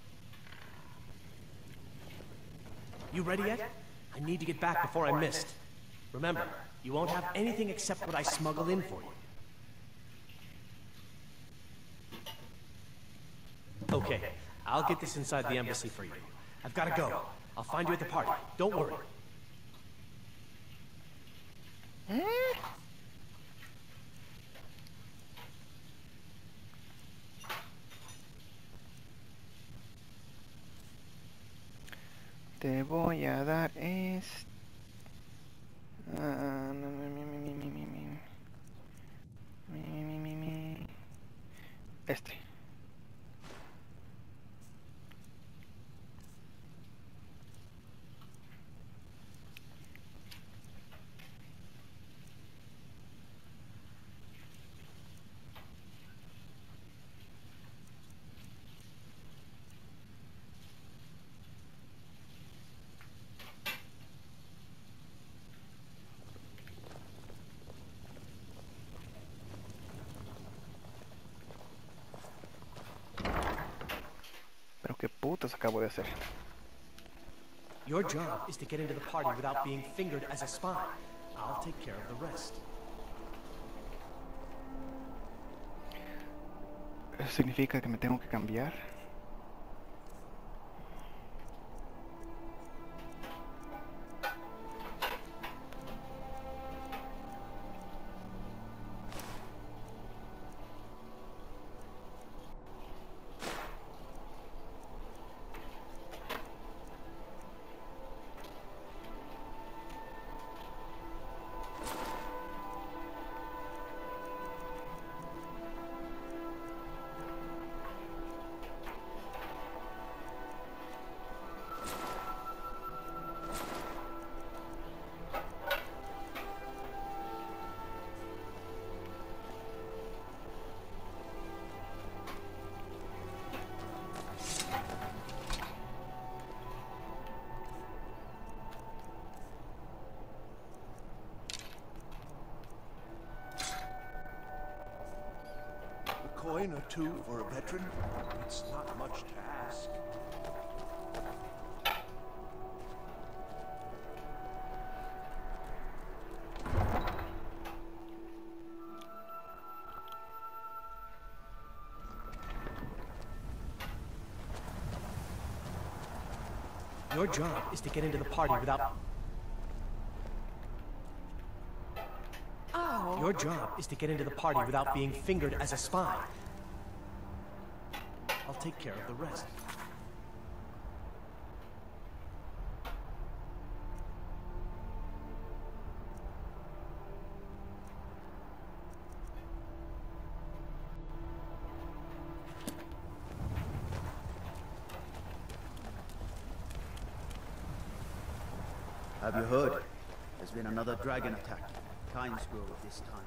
You ready yet? I need to get back before I missed. Remember, you won't have anything except what I smuggle in for you. Okay, I'll get this inside the embassy for you. I've got to go. I'll find you at the party. Don't worry. ¿Eh? Te voy a dar es... Ah, mi, mi, mi, mi, mi, mi, mi. Mi, mi, mi, mi. Este. Pero qué putas acabo de hacer. Your job is to get into the party without being fingered as a spy. I'll take care of the rest. ¿Eso significa que me tengo que cambiar? Coin or two for a veteran? It's not much to ask. Your job is to get into the party without... Oh. Your job is to get into the party without being fingered as a spy. I'll take care of the rest. Have you heard? There's been another dragon attack. Times Grove this time.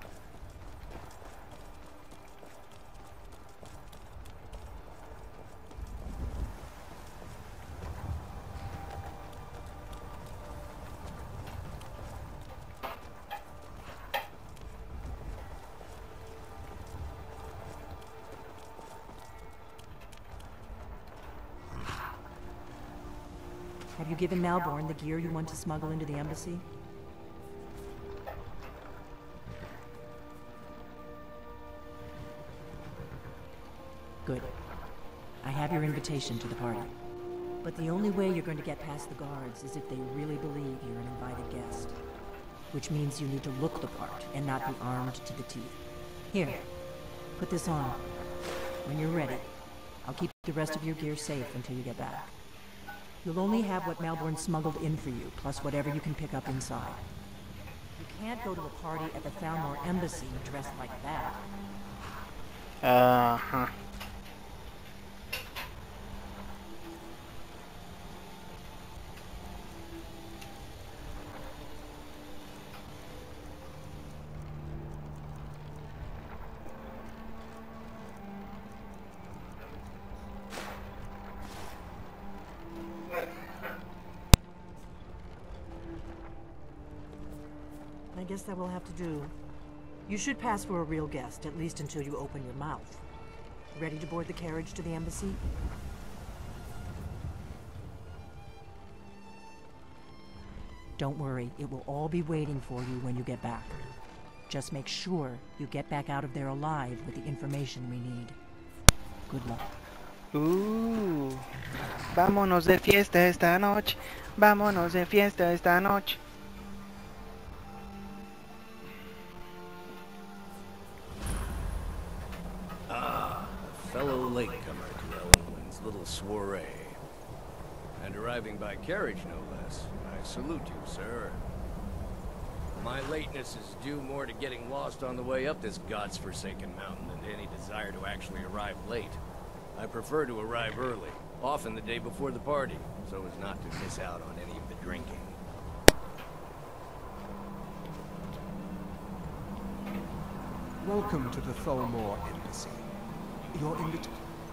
Have you given Malborn the gear you want to smuggle into the embassy? Good. I have your invitation to the party. But the only way you're going to get past the guards is if they really believe you're an invited guest. Which means you need to look the part and not be armed to the teeth. Here, put this on. When you're ready, I'll keep the rest of your gear safe until you get back. You'll only have what Malborn smuggled in for you, plus whatever you can pick up inside. You can't go to a party at the Thalmor Embassy dressed like that. Uh-huh. I guess that will have to do. You should pass for a real guest, at least until you open your mouth. Ready to board the carriage to the embassy? Don't worry, it will all be waiting for you when you get back. Just make sure you get back out of there alive with the information we need. Good luck. Uh, vámonos de fiesta esta noche. Vámonos de fiesta esta noche. little soiree. And arriving by carriage, no less. I salute you, sir. My lateness is due more to getting lost on the way up this god's-forsaken mountain than to any desire to actually arrive late. I prefer to arrive early, often the day before the party, so as not to miss out on any of the drinking. Welcome to the Thalmor Embassy. Your invitation.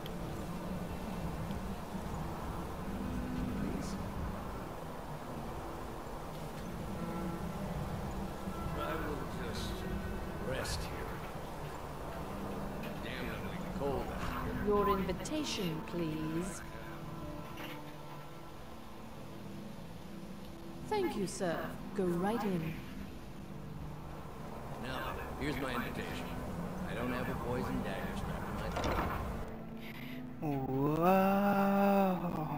Please. I will just rest here. Damnably cold out here. Your invitation, please. Thank you, sir. Go right in. Now, here's my invitation. I don't have a poison dagger strapped to my throat. Wow.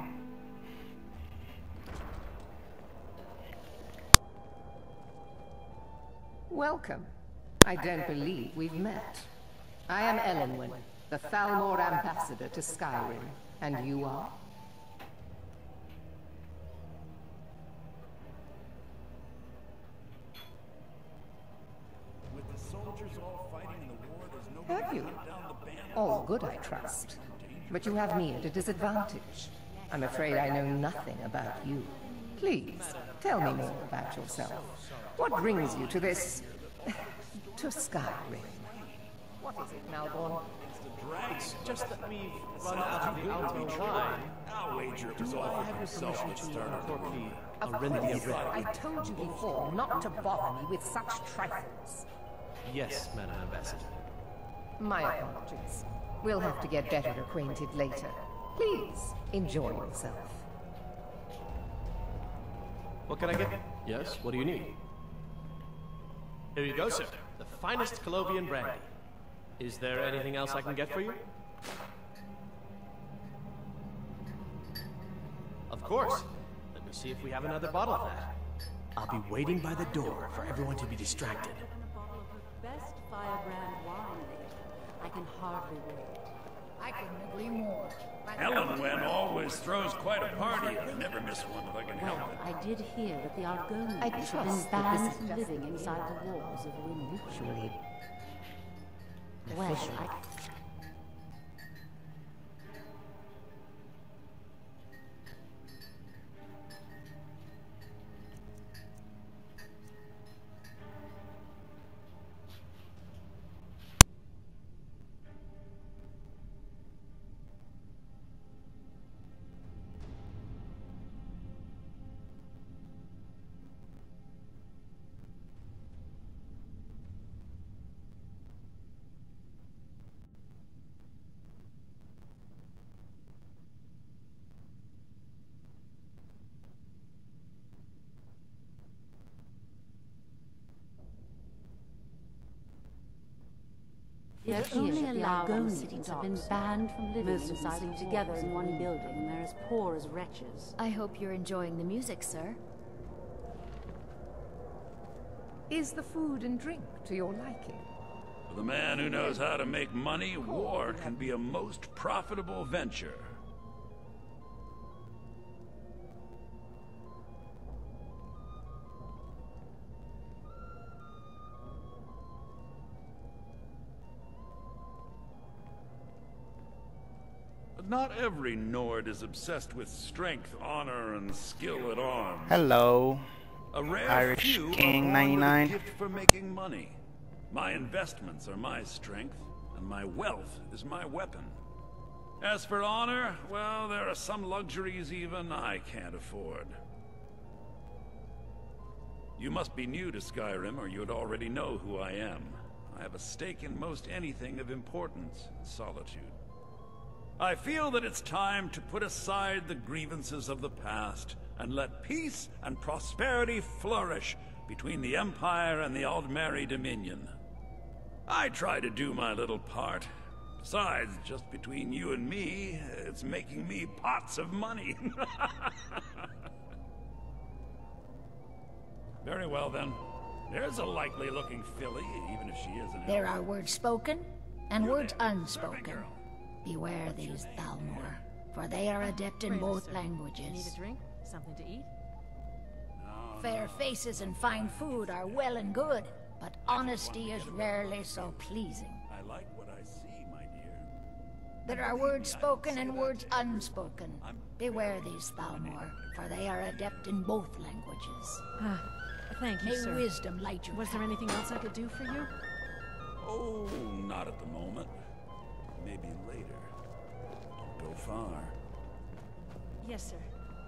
Welcome. I don't believe we've met. I am Elenwen, the Thalmor ambassador to Skyrim. And you are? Have you? All good, I trust. But you have me at a disadvantage. I'm afraid I know nothing about you. Please, tell me more about yourself. What brings you to this... to Skyrim? What is it, Malborn? It's just that we've run out of the Alto line. I'll wager it was Do all I for have your himself permission that to started report the rumor. the Of Arinthia course, I Red? told you before not to bother me with such trifles. Yes, Madam Ambassador. My apologies. We'll have to get better acquainted later. Please, enjoy yourself. What can I get? Yes, what do you need? Here you go, sir. The finest Colovian brandy. Is there anything else I can get for you? Of course. Let me see if we have another bottle of that. I'll be waiting by the door for everyone to be distracted. Best firebrand wine later. I can hardly wait. I couldn't agree more. Elenwen always throws quite a party. I never miss one if I can help Well, it. I did hear that the Argonians I have been trust that banned this is from just living the inside beginning. the walls of Wynn. Mutually. Well, Officially. I... Yet It's only only the allowed on the Argonians city have been docks. banned from living Most of them inside sleep the together walls in of one Wynn. building. They're as poor as wretches. I hope you're enjoying the music, sir. Is the food and drink to your liking? For the man who knows how to make money, war can be a most profitable venture. But not every Nord is obsessed with strength, honor, and skill at arms. Hello. A rare Irish few are King born ninety-nine. with a gift for making money. My investments are my strength, and my wealth is my weapon. As for honor, well, there are some luxuries even I can't afford. You must be new to Skyrim, or you'd already know who I am. I have a stake in most anything of importance in Solitude. I feel that it's time to put aside the grievances of the past and let peace and prosperity flourish between the Empire and the Aldmeri Dominion. I try to do my little part. Besides, just between you and me, it's making me pots of money. Very well, then. There's a likely-looking filly, even if she isn't. There are words spoken and words unspoken. Beware these Thalmor. for they are adept in Pray, both sir. languages. You need a drink? Something to eat? Fair faces and fine food are well and good, but honesty is rarely so pleasing. I like what I see, my dear. There are words spoken and words unspoken. Beware these, Thalmor, for they are adept in both languages. Ah, thank you, May sir. wisdom light your Was there anything else I could do for you? Oh, not at the moment. Maybe later. Don't go far. Yes, sir.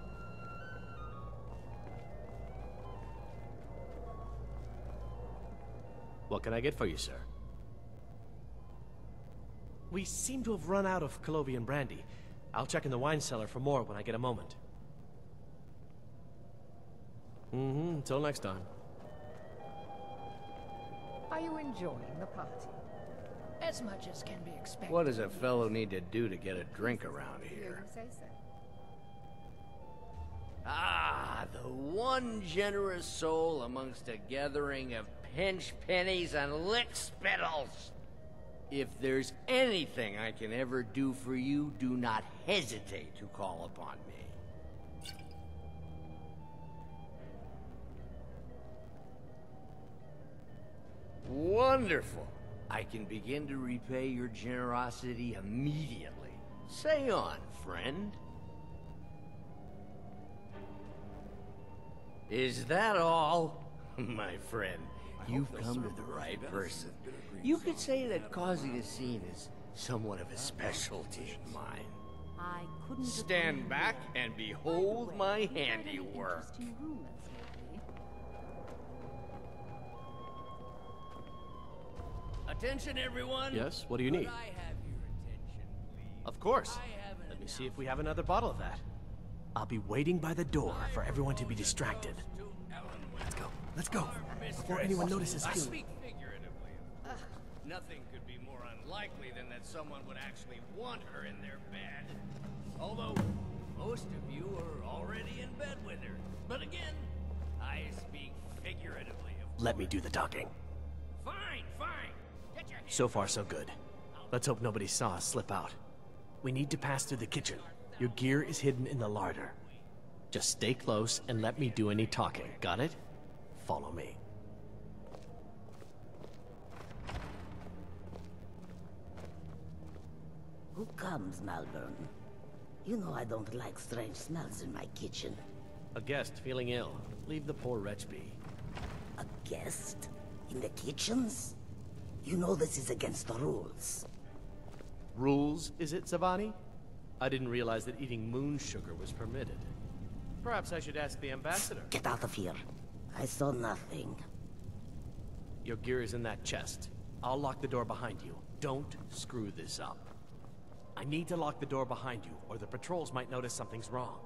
What can I get for you, sir? We seem to have run out of Colovian brandy. I'll check in the wine cellar for more when I get a moment. Mm-hmm. Until next time. Are you enjoying the party? As much as can be expected. What does a fellow need to do to get a drink around here? You say so. Ah, the one generous soul amongst a gathering of pinch pennies and lick spittles. If there's anything I can ever do for you, do not hesitate to call upon me. Wonderful. I can begin to repay your generosity immediately. Say on, friend. Is that all? My friend, you've come to the right person. You could say that causing a scene is somewhat of a specialty of mine. I couldn't Stand back and behold my handiwork. Attention, everyone. Yes, what do you need? Could I have your attention, please? Of course. I have an Let me see if we have another bottle of that. I'll be waiting by the door for everyone to be distracted. Let's go. Let's go. Before anyone notices I too. speak figuratively. Nothing could be more unlikely than that someone would actually want her in their bed. Although, most of you are already in bed with her. But again, I speak figuratively, of Let me do the talking. Fine, fine. Get your So far, so good. Let's hope nobody saw us slip out. We need to pass through the kitchen. Your gear is hidden in the larder. Just stay close and let me do any talking. Got it? Follow me. Who comes, Malvern? You know I don't like strange smells in my kitchen. A guest feeling ill. Leave the poor wretch be. A guest? In the kitchens? You know this is against the rules. Rules, is it, Zavani? I didn't realize that eating moon sugar was permitted. Perhaps I should ask the ambassador. Get out of here. I saw nothing. Your gear is in that chest. I'll lock the door behind you. Don't screw this up. I need to lock the door behind you, or the patrols might notice something's wrong.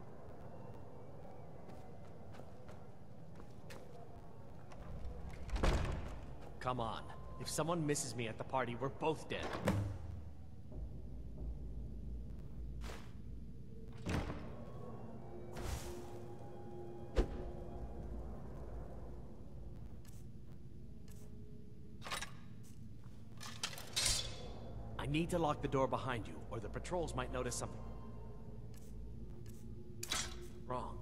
Come on. If someone misses me at the party, we're both dead. I need to lock the door behind you, or the patrols might notice something wrong.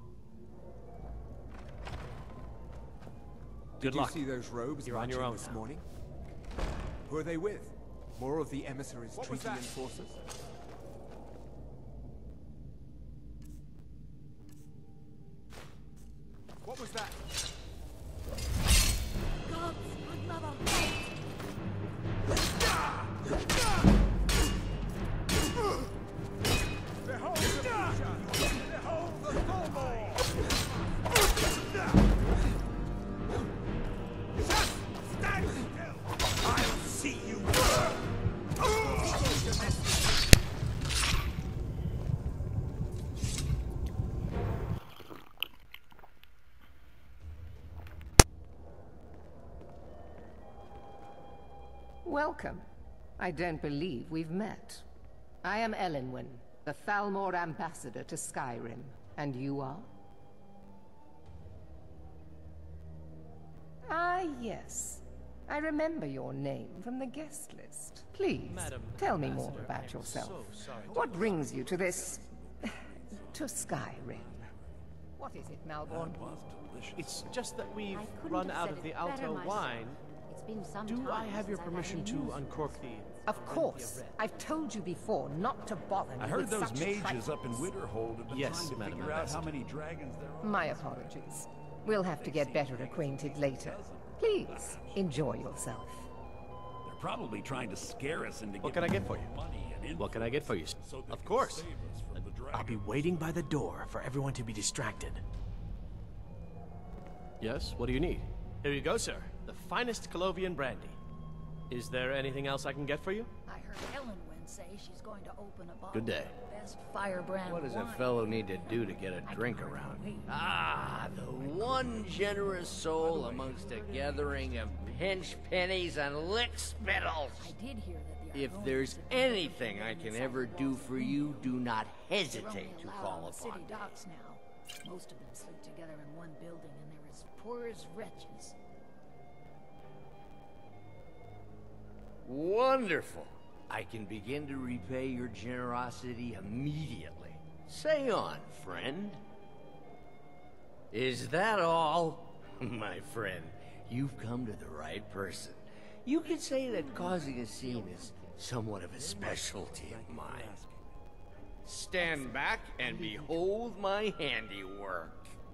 Did Good luck. you see those robes You're on your marching own this now. morning? Who are they with? More of the emissaries' What was treaty that? enforcers? What was that? God, another! Behold the future! Behold the Thalmor! Just stand still! I'll see you burn! Welcome. I don't believe we've met. I am Elenwen, the Thalmor ambassador to Skyrim. And you are? Ah, yes. I remember your name from the guest list. Please, Madam tell me more Ambassador, about I'm yourself. so sorry to What brings you to this... to Skyrim? What is it, Malborn? It's just that we've I couldn't run have out said of the it better Alto myself. wine. It's been some Do time I have your since I've had permission any to news. uncork the... Of course. I've told you before not to bother me I heard with those such mages trifles. up in Winterhold have been Yes, trying to Madam figure out how Ambassador. many dragons there are. My apologies. We'll have to get better acquainted later. Please, enjoy yourself. They're probably trying to scare us into What can I giving get for you? money and What can I get for you? so they Of can course. save us from the I'll be dragons. waiting by the door for everyone to be distracted. Yes, what do you need? Here you go, sir. The finest Colovian brandy. Is there anything else I can get for you? I heard Ellen Wynn say she's going to open a bottle Good day. of the best firebrand What does a wine. fellow need to do to get a drink around? Ah, the one generous soul amongst a gathering of pinch pennies and lick spittles. I did hear that the If Argonians there's had been anything I living can inside ever the do walls for of you, do not They're hesitate only to allowed call on the upon city me. docks now. Most of them sleep together in one building, and they're as poor as wretches. Wonderful. I can begin to repay your generosity immediately. Say on, friend. Is that all? My friend, you've come to the right person. You could say that causing a scene is somewhat of a specialty of mine. Stand back and behold my handiwork.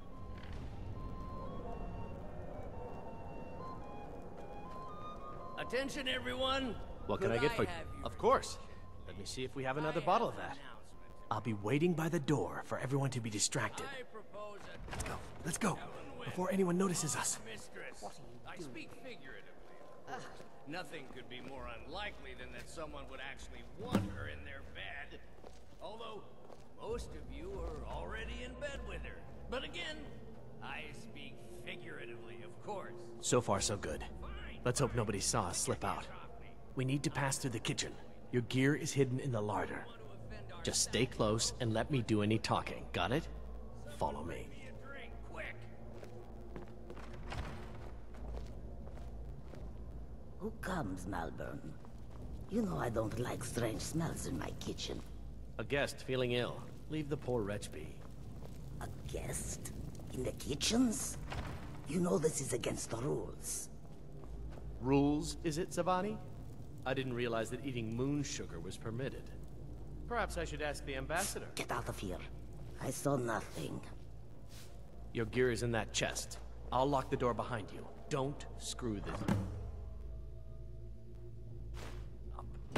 Attention, everyone. What can Could I get for you? have your Of course. Let me see if we have another bottle of that. I'll be waiting by the door for everyone to be distracted. Let's go. Let's go. Before anyone notices us. Mistress, I speak figuratively, of course. Nothing could be more unlikely than that someone would actually want her in their bed. Although, most of you are already in bed with her. But again, I speak figuratively, of course. So far, so good. Let's hope nobody saw us slip out. We need to pass through the kitchen. Your gear is hidden in the larder. Just stay close and let me do any talking. Got it? Follow me. Who comes, Malborn? You know I don't like strange smells in my kitchen. A guest feeling ill. Leave the poor wretch be. A guest? In the kitchens? You know this is against the rules. Rules, is it, Zavani? I didn't realize that eating moon sugar was permitted. Perhaps I should ask the ambassador. Get out of here. I saw nothing. Your gear is in that chest. I'll lock the door behind you. Don't screw this. Up.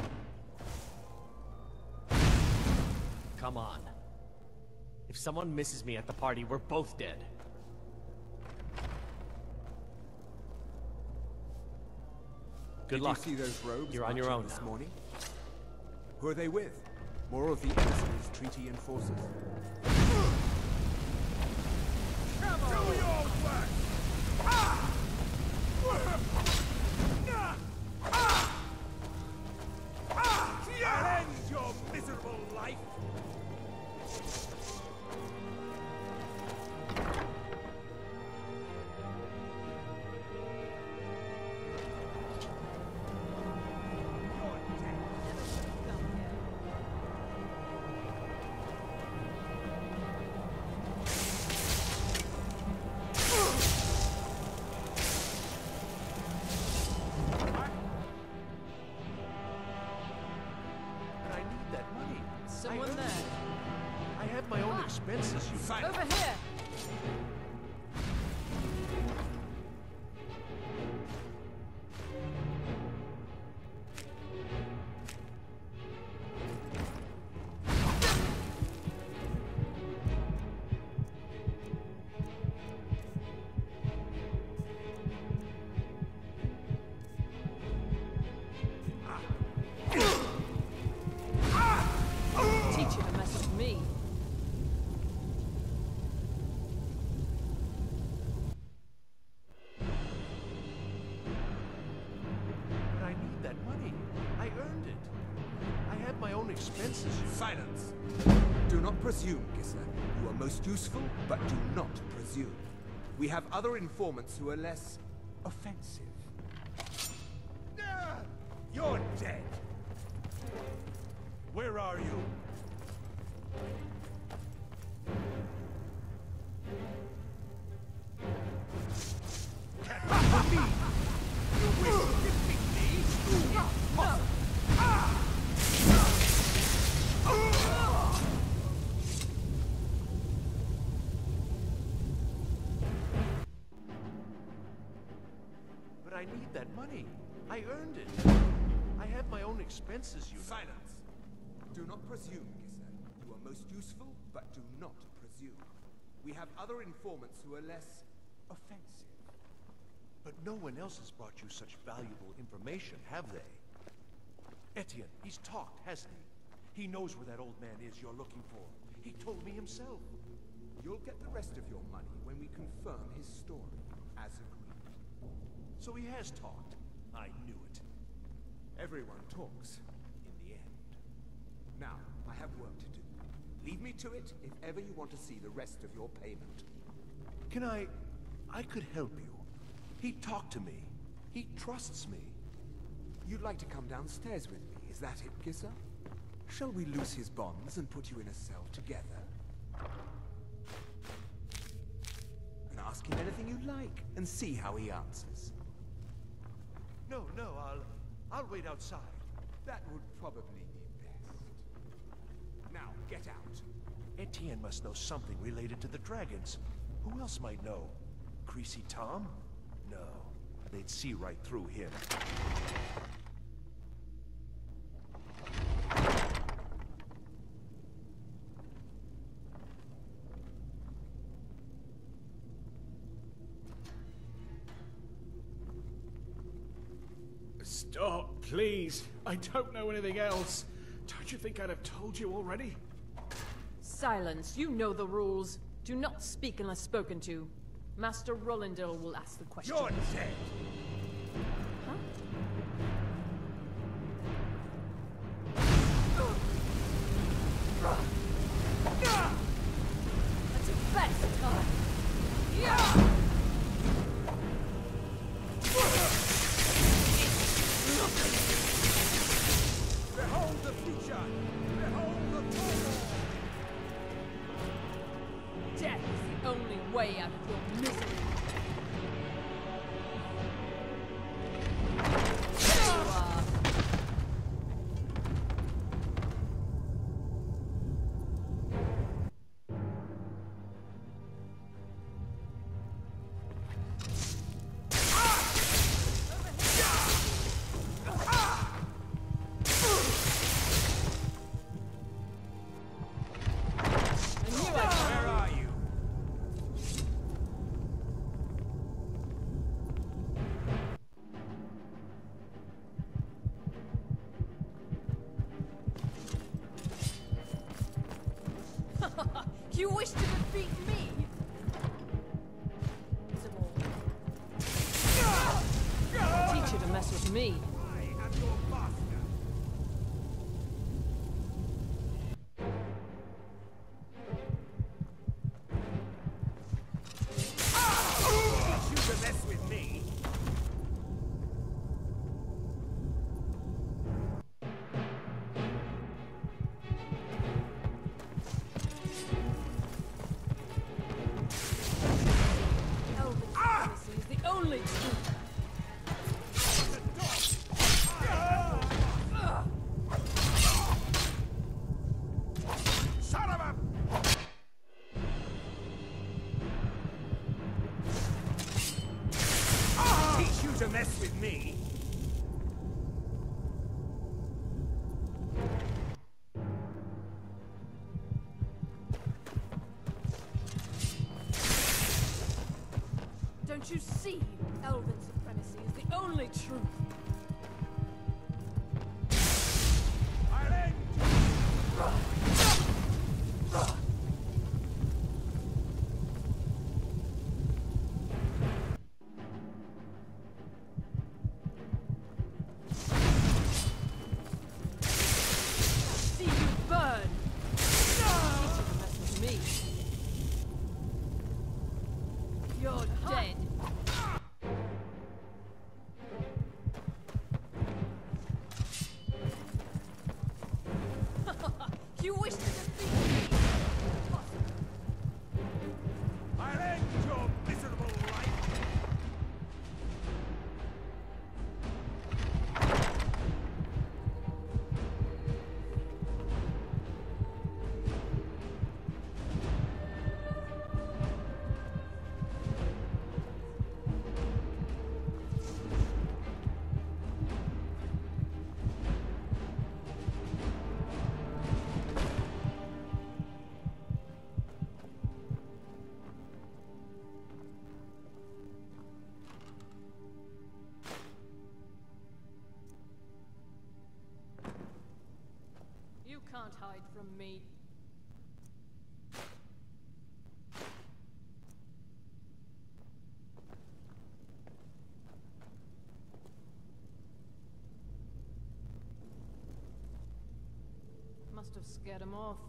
Come on. If someone misses me at the party, we're both dead. Good Did luck. you see those robes You're on your marching own this now. morning? Who are they with? More of the emissaries treaty enforcers? Come on! Do your work! Ah! Ah! Ah! I'll end your miserable life! Someone there. I had my own expenses, you find. Over here. Teach you to mess with me. But I need that money. I earned it. I had my own expenses. You Silence! Do not presume, Gisler. You are most useful, but do not presume. We have other informants who are less offensive. You're dead. Where are you? Can't me! You wish to defeat me? Impossible! Ah! But I need that money. I earned it. I have my own expenses, you know. Silence! Do not presume, Gisser. You are most useful, but do not presume. We have other informants who are less offensive. But no one else has brought you such valuable information, have they? Etienne, he's talked, hasn't he? He knows where that old man is you're looking for. He told me himself. You'll get the rest of your money when we confirm his story, as agreed. So he has talked. I knew it. Everyone talks, in the end. Now, I have work to do. Leave me to it if ever you want to see the rest of your payment. Can I... I could help you. He talked to me. He trusts me. You'd like to come downstairs with me, is that it, Gisser? Shall we loose his bonds and put you in a cell together? And ask him anything you like, and see how he answers. No, no, I'll... I'll wait outside. That would probably be best. Now, get out. Etienne must know something related to the dragons. Who else might know? Greasy Tom? No. They'd see right through him. Stop, please. I don't know anything else. Don't you think I'd have told you already? Silence. You know the rules. Do not speak unless spoken to. Master Rollindale will ask the question. You're dead! That's a best time. Yeah! Behold the future! Behold the former! Death is the only way out of your misery. There you are. You wish to defeat me? Teach you to mess with me. I am your master! Teach you to mess with me? Only truth. Son of a... Teach you to mess with me? Don't you see? Elven supremacy is the only truth. I'll end See you burn. Teach you to mess with me. You're dead. from me. Must have scared him off.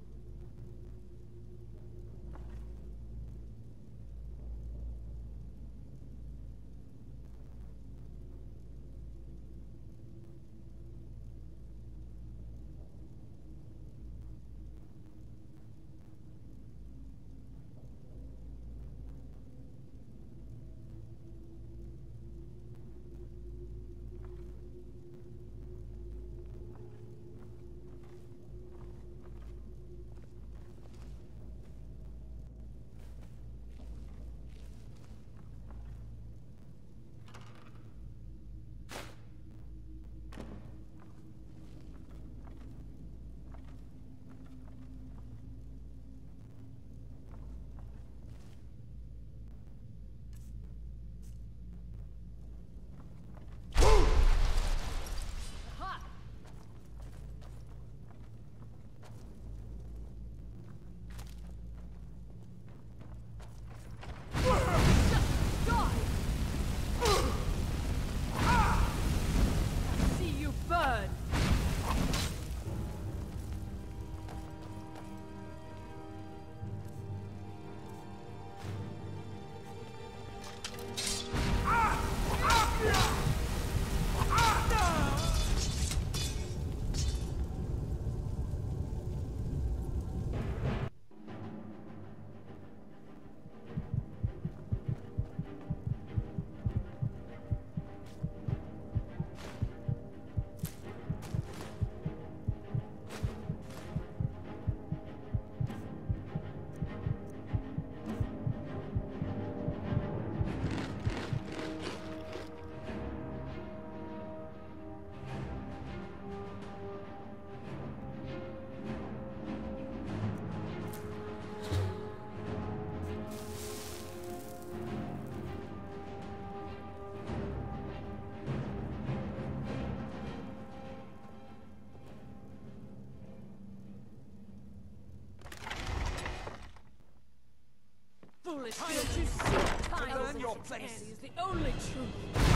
Foolish, don't you see? Time Learn your place. is the only truth.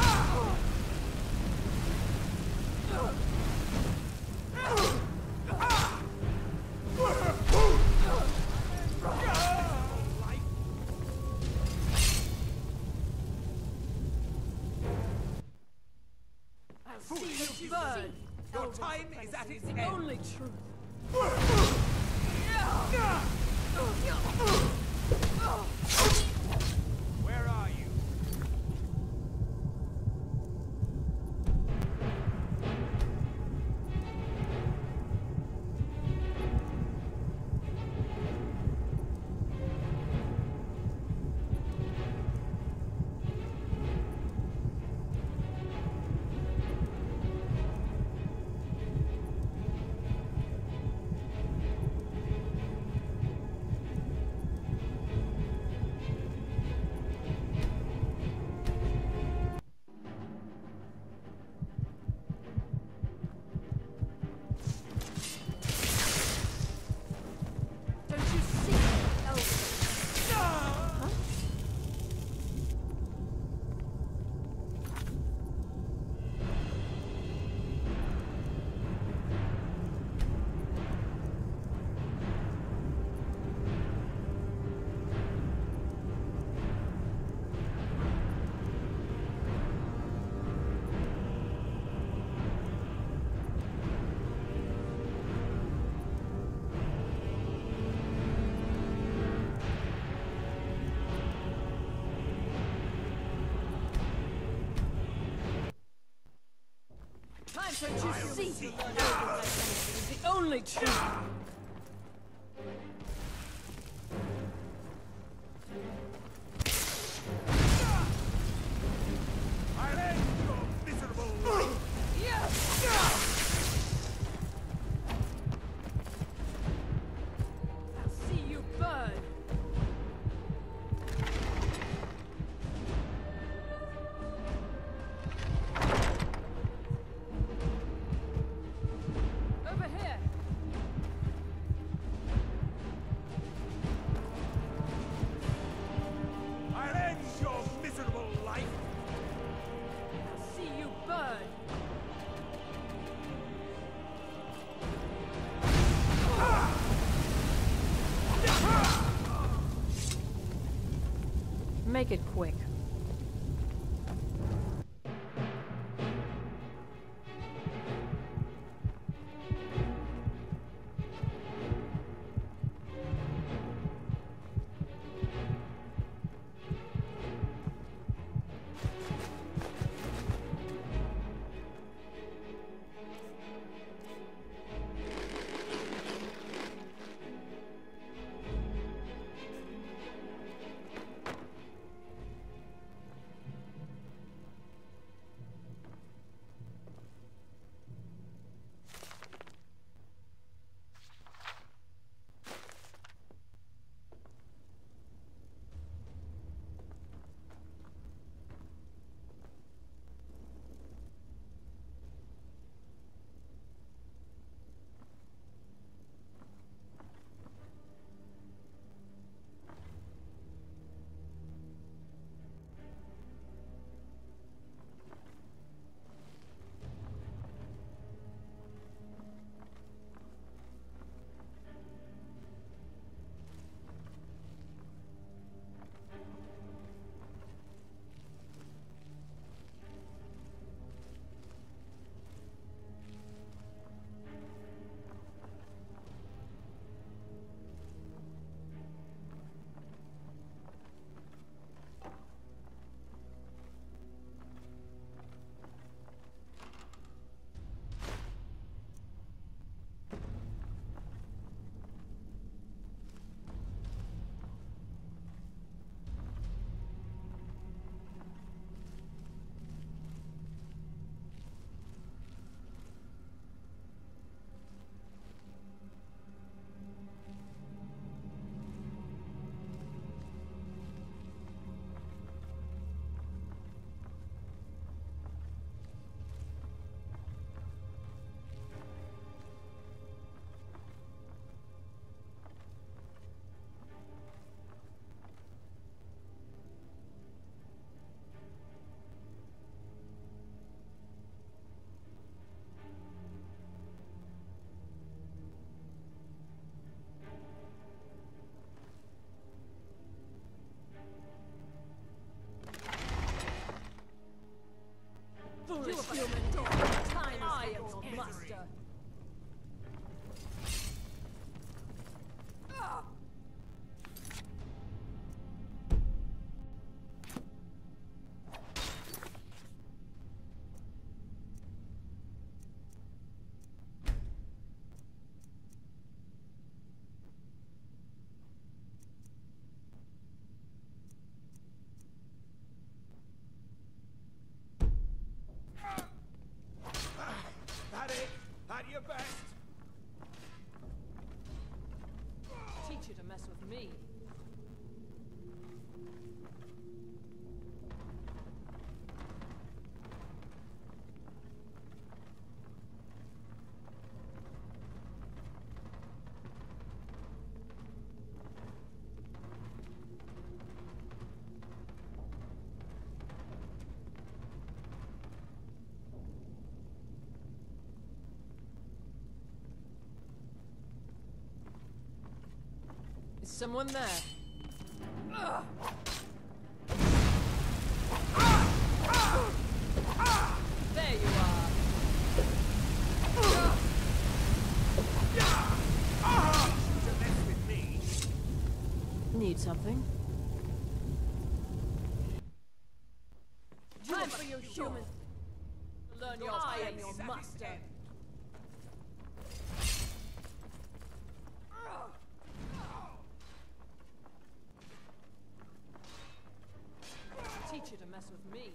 I'll see you burn. Your time is at its the end. only truth. Where are you? Don't you see? It's the only truth. I'll end your miserable life. I'll see you burn. Over here. make it quick. Foolish human, time I am your master. Your best. Teach you to mess with me. Is someone there? Ugh. There you are. To mess with me. Need something? Time for you human. Learn your I am your master. Teach you to mess with me.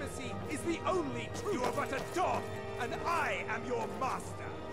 embassy is the only truth. You are but a dog, and I am your master.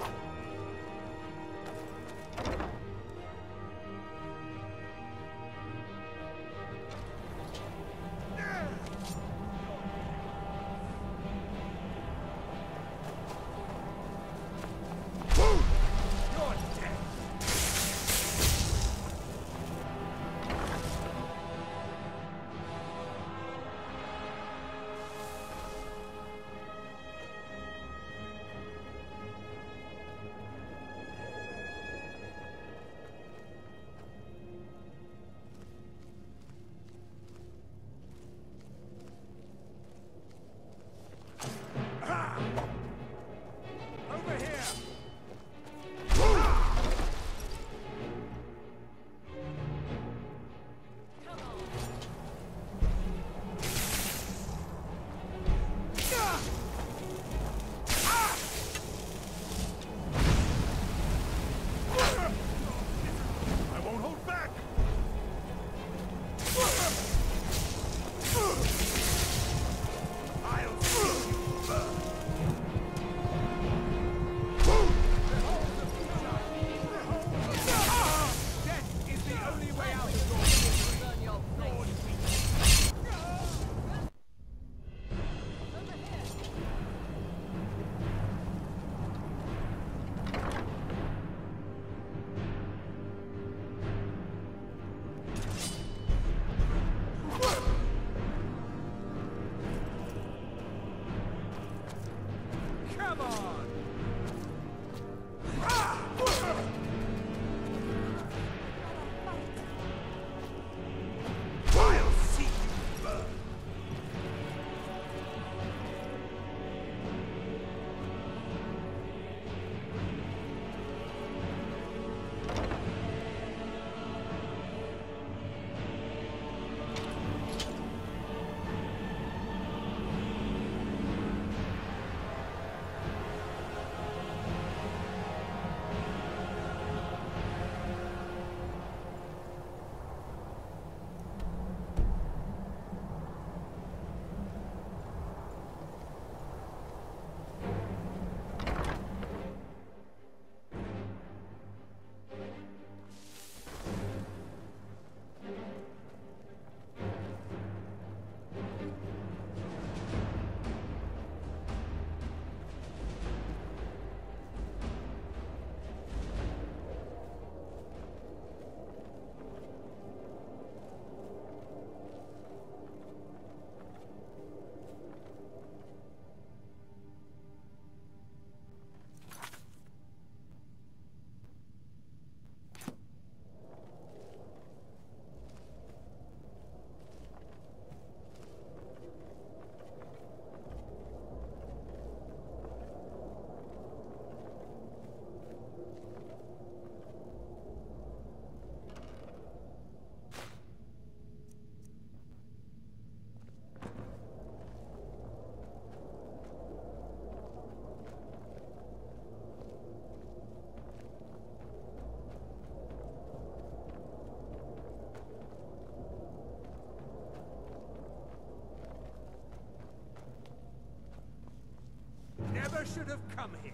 Never should have come here.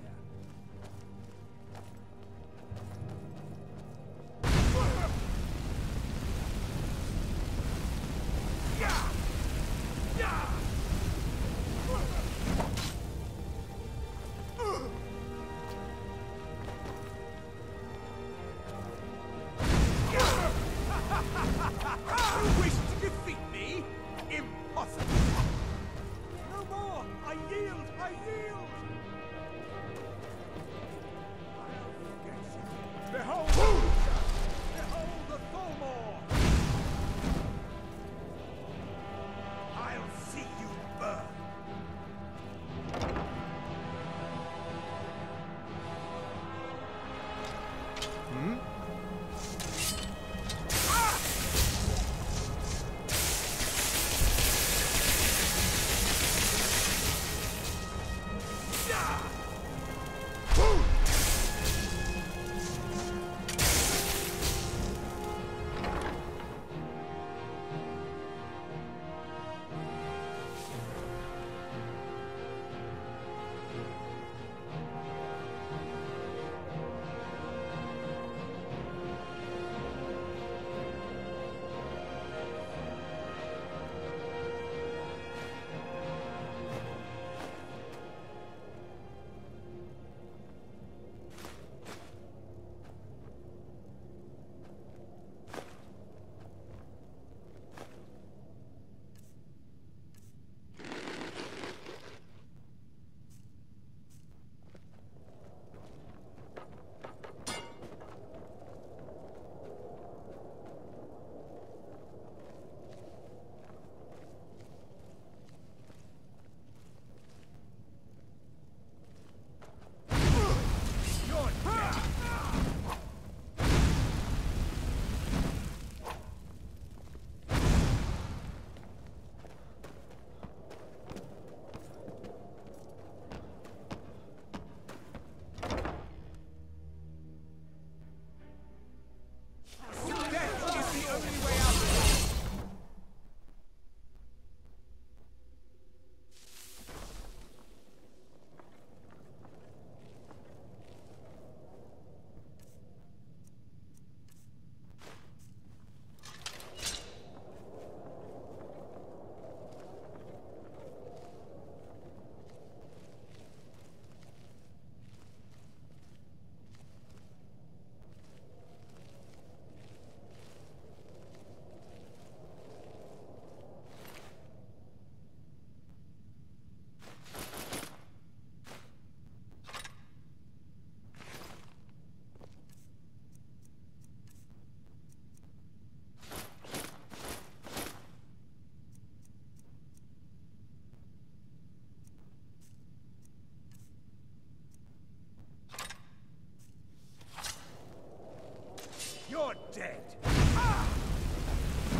You wish to defeat me? Impossible! No more! I yield! I yield!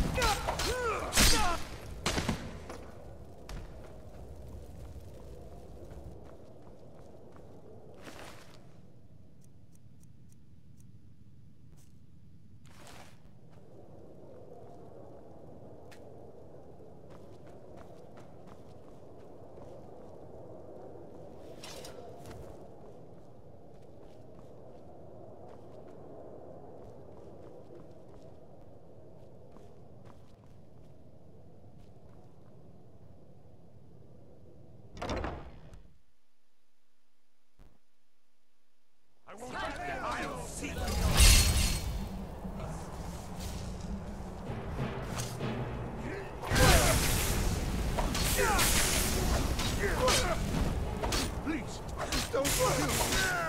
I'll see. Please, don't run.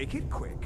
Make it quick.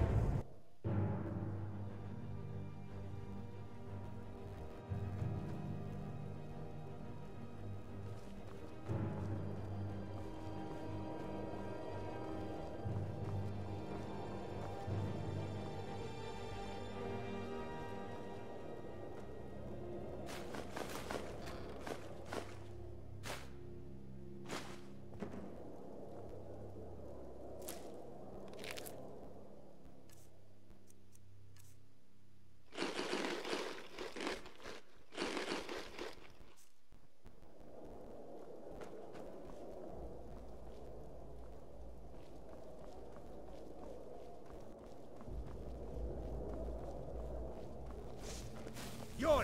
You're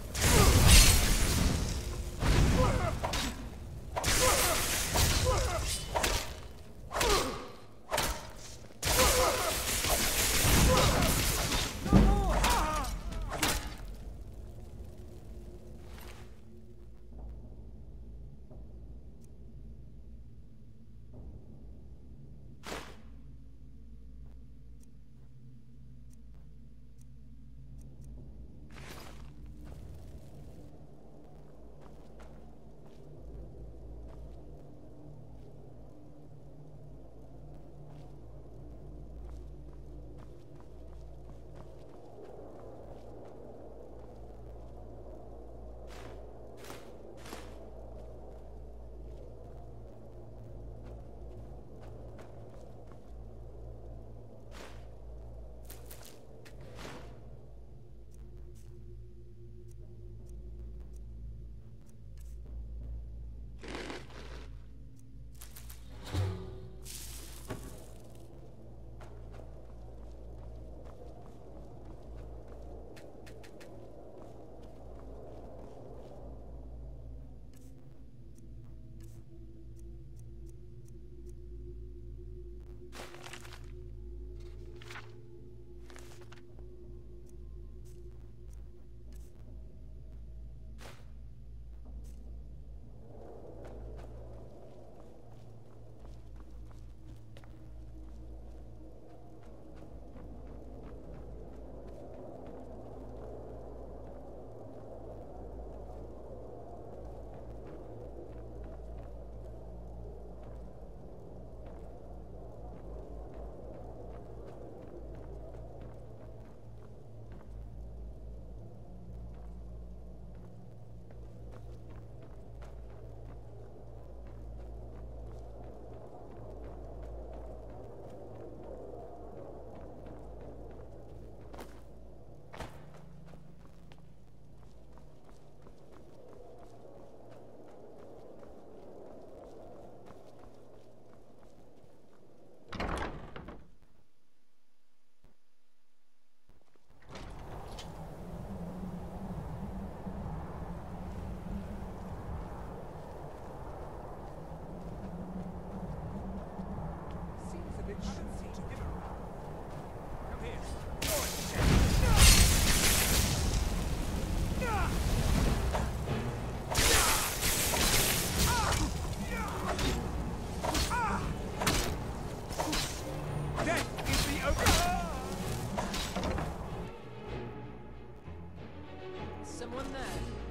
Someone there.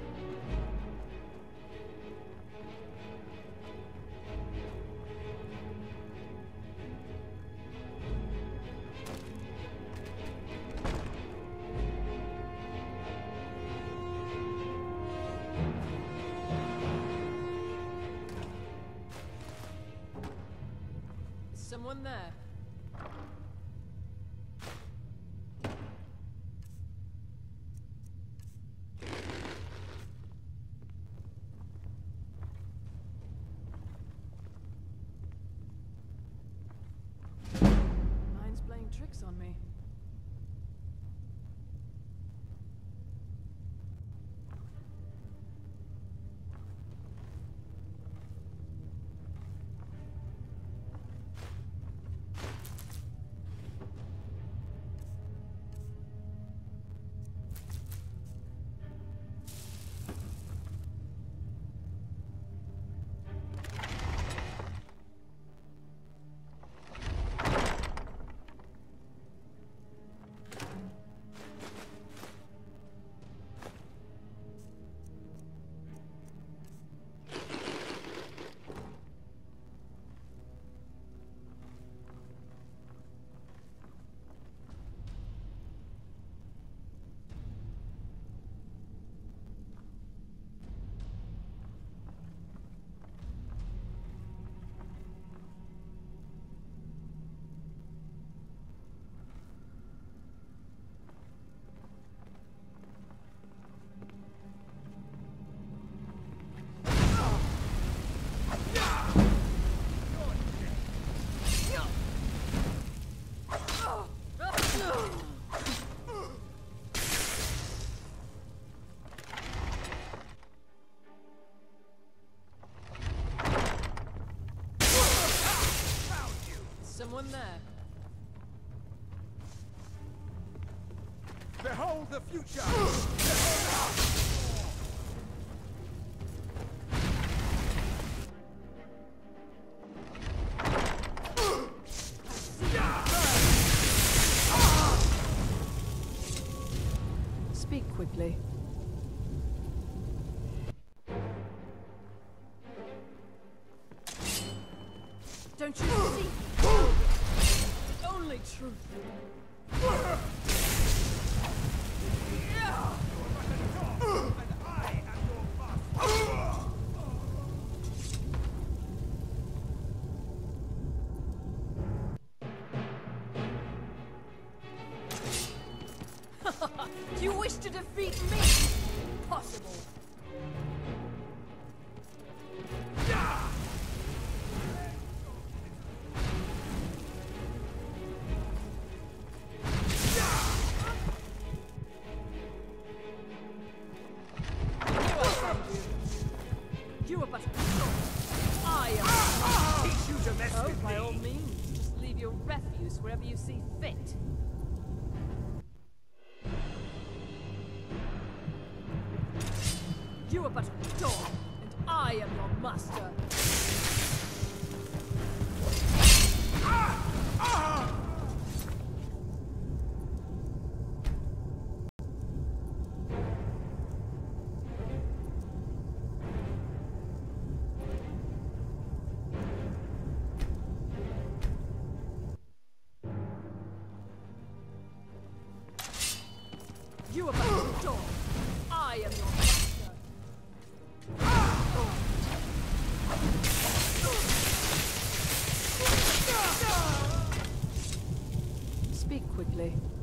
Someone there. Mine's playing tricks on me. there. Behold the future! Speak quickly. Don't you see? Only truth. You wish to defeat me? Impossible. You are but a I am. Teach you to mess oh, with by me. All means, just leave your refuse wherever you see fit. You are but a dog, and I am your master. Ah! Ah! You are but a dog. I am your master. Speak quickly.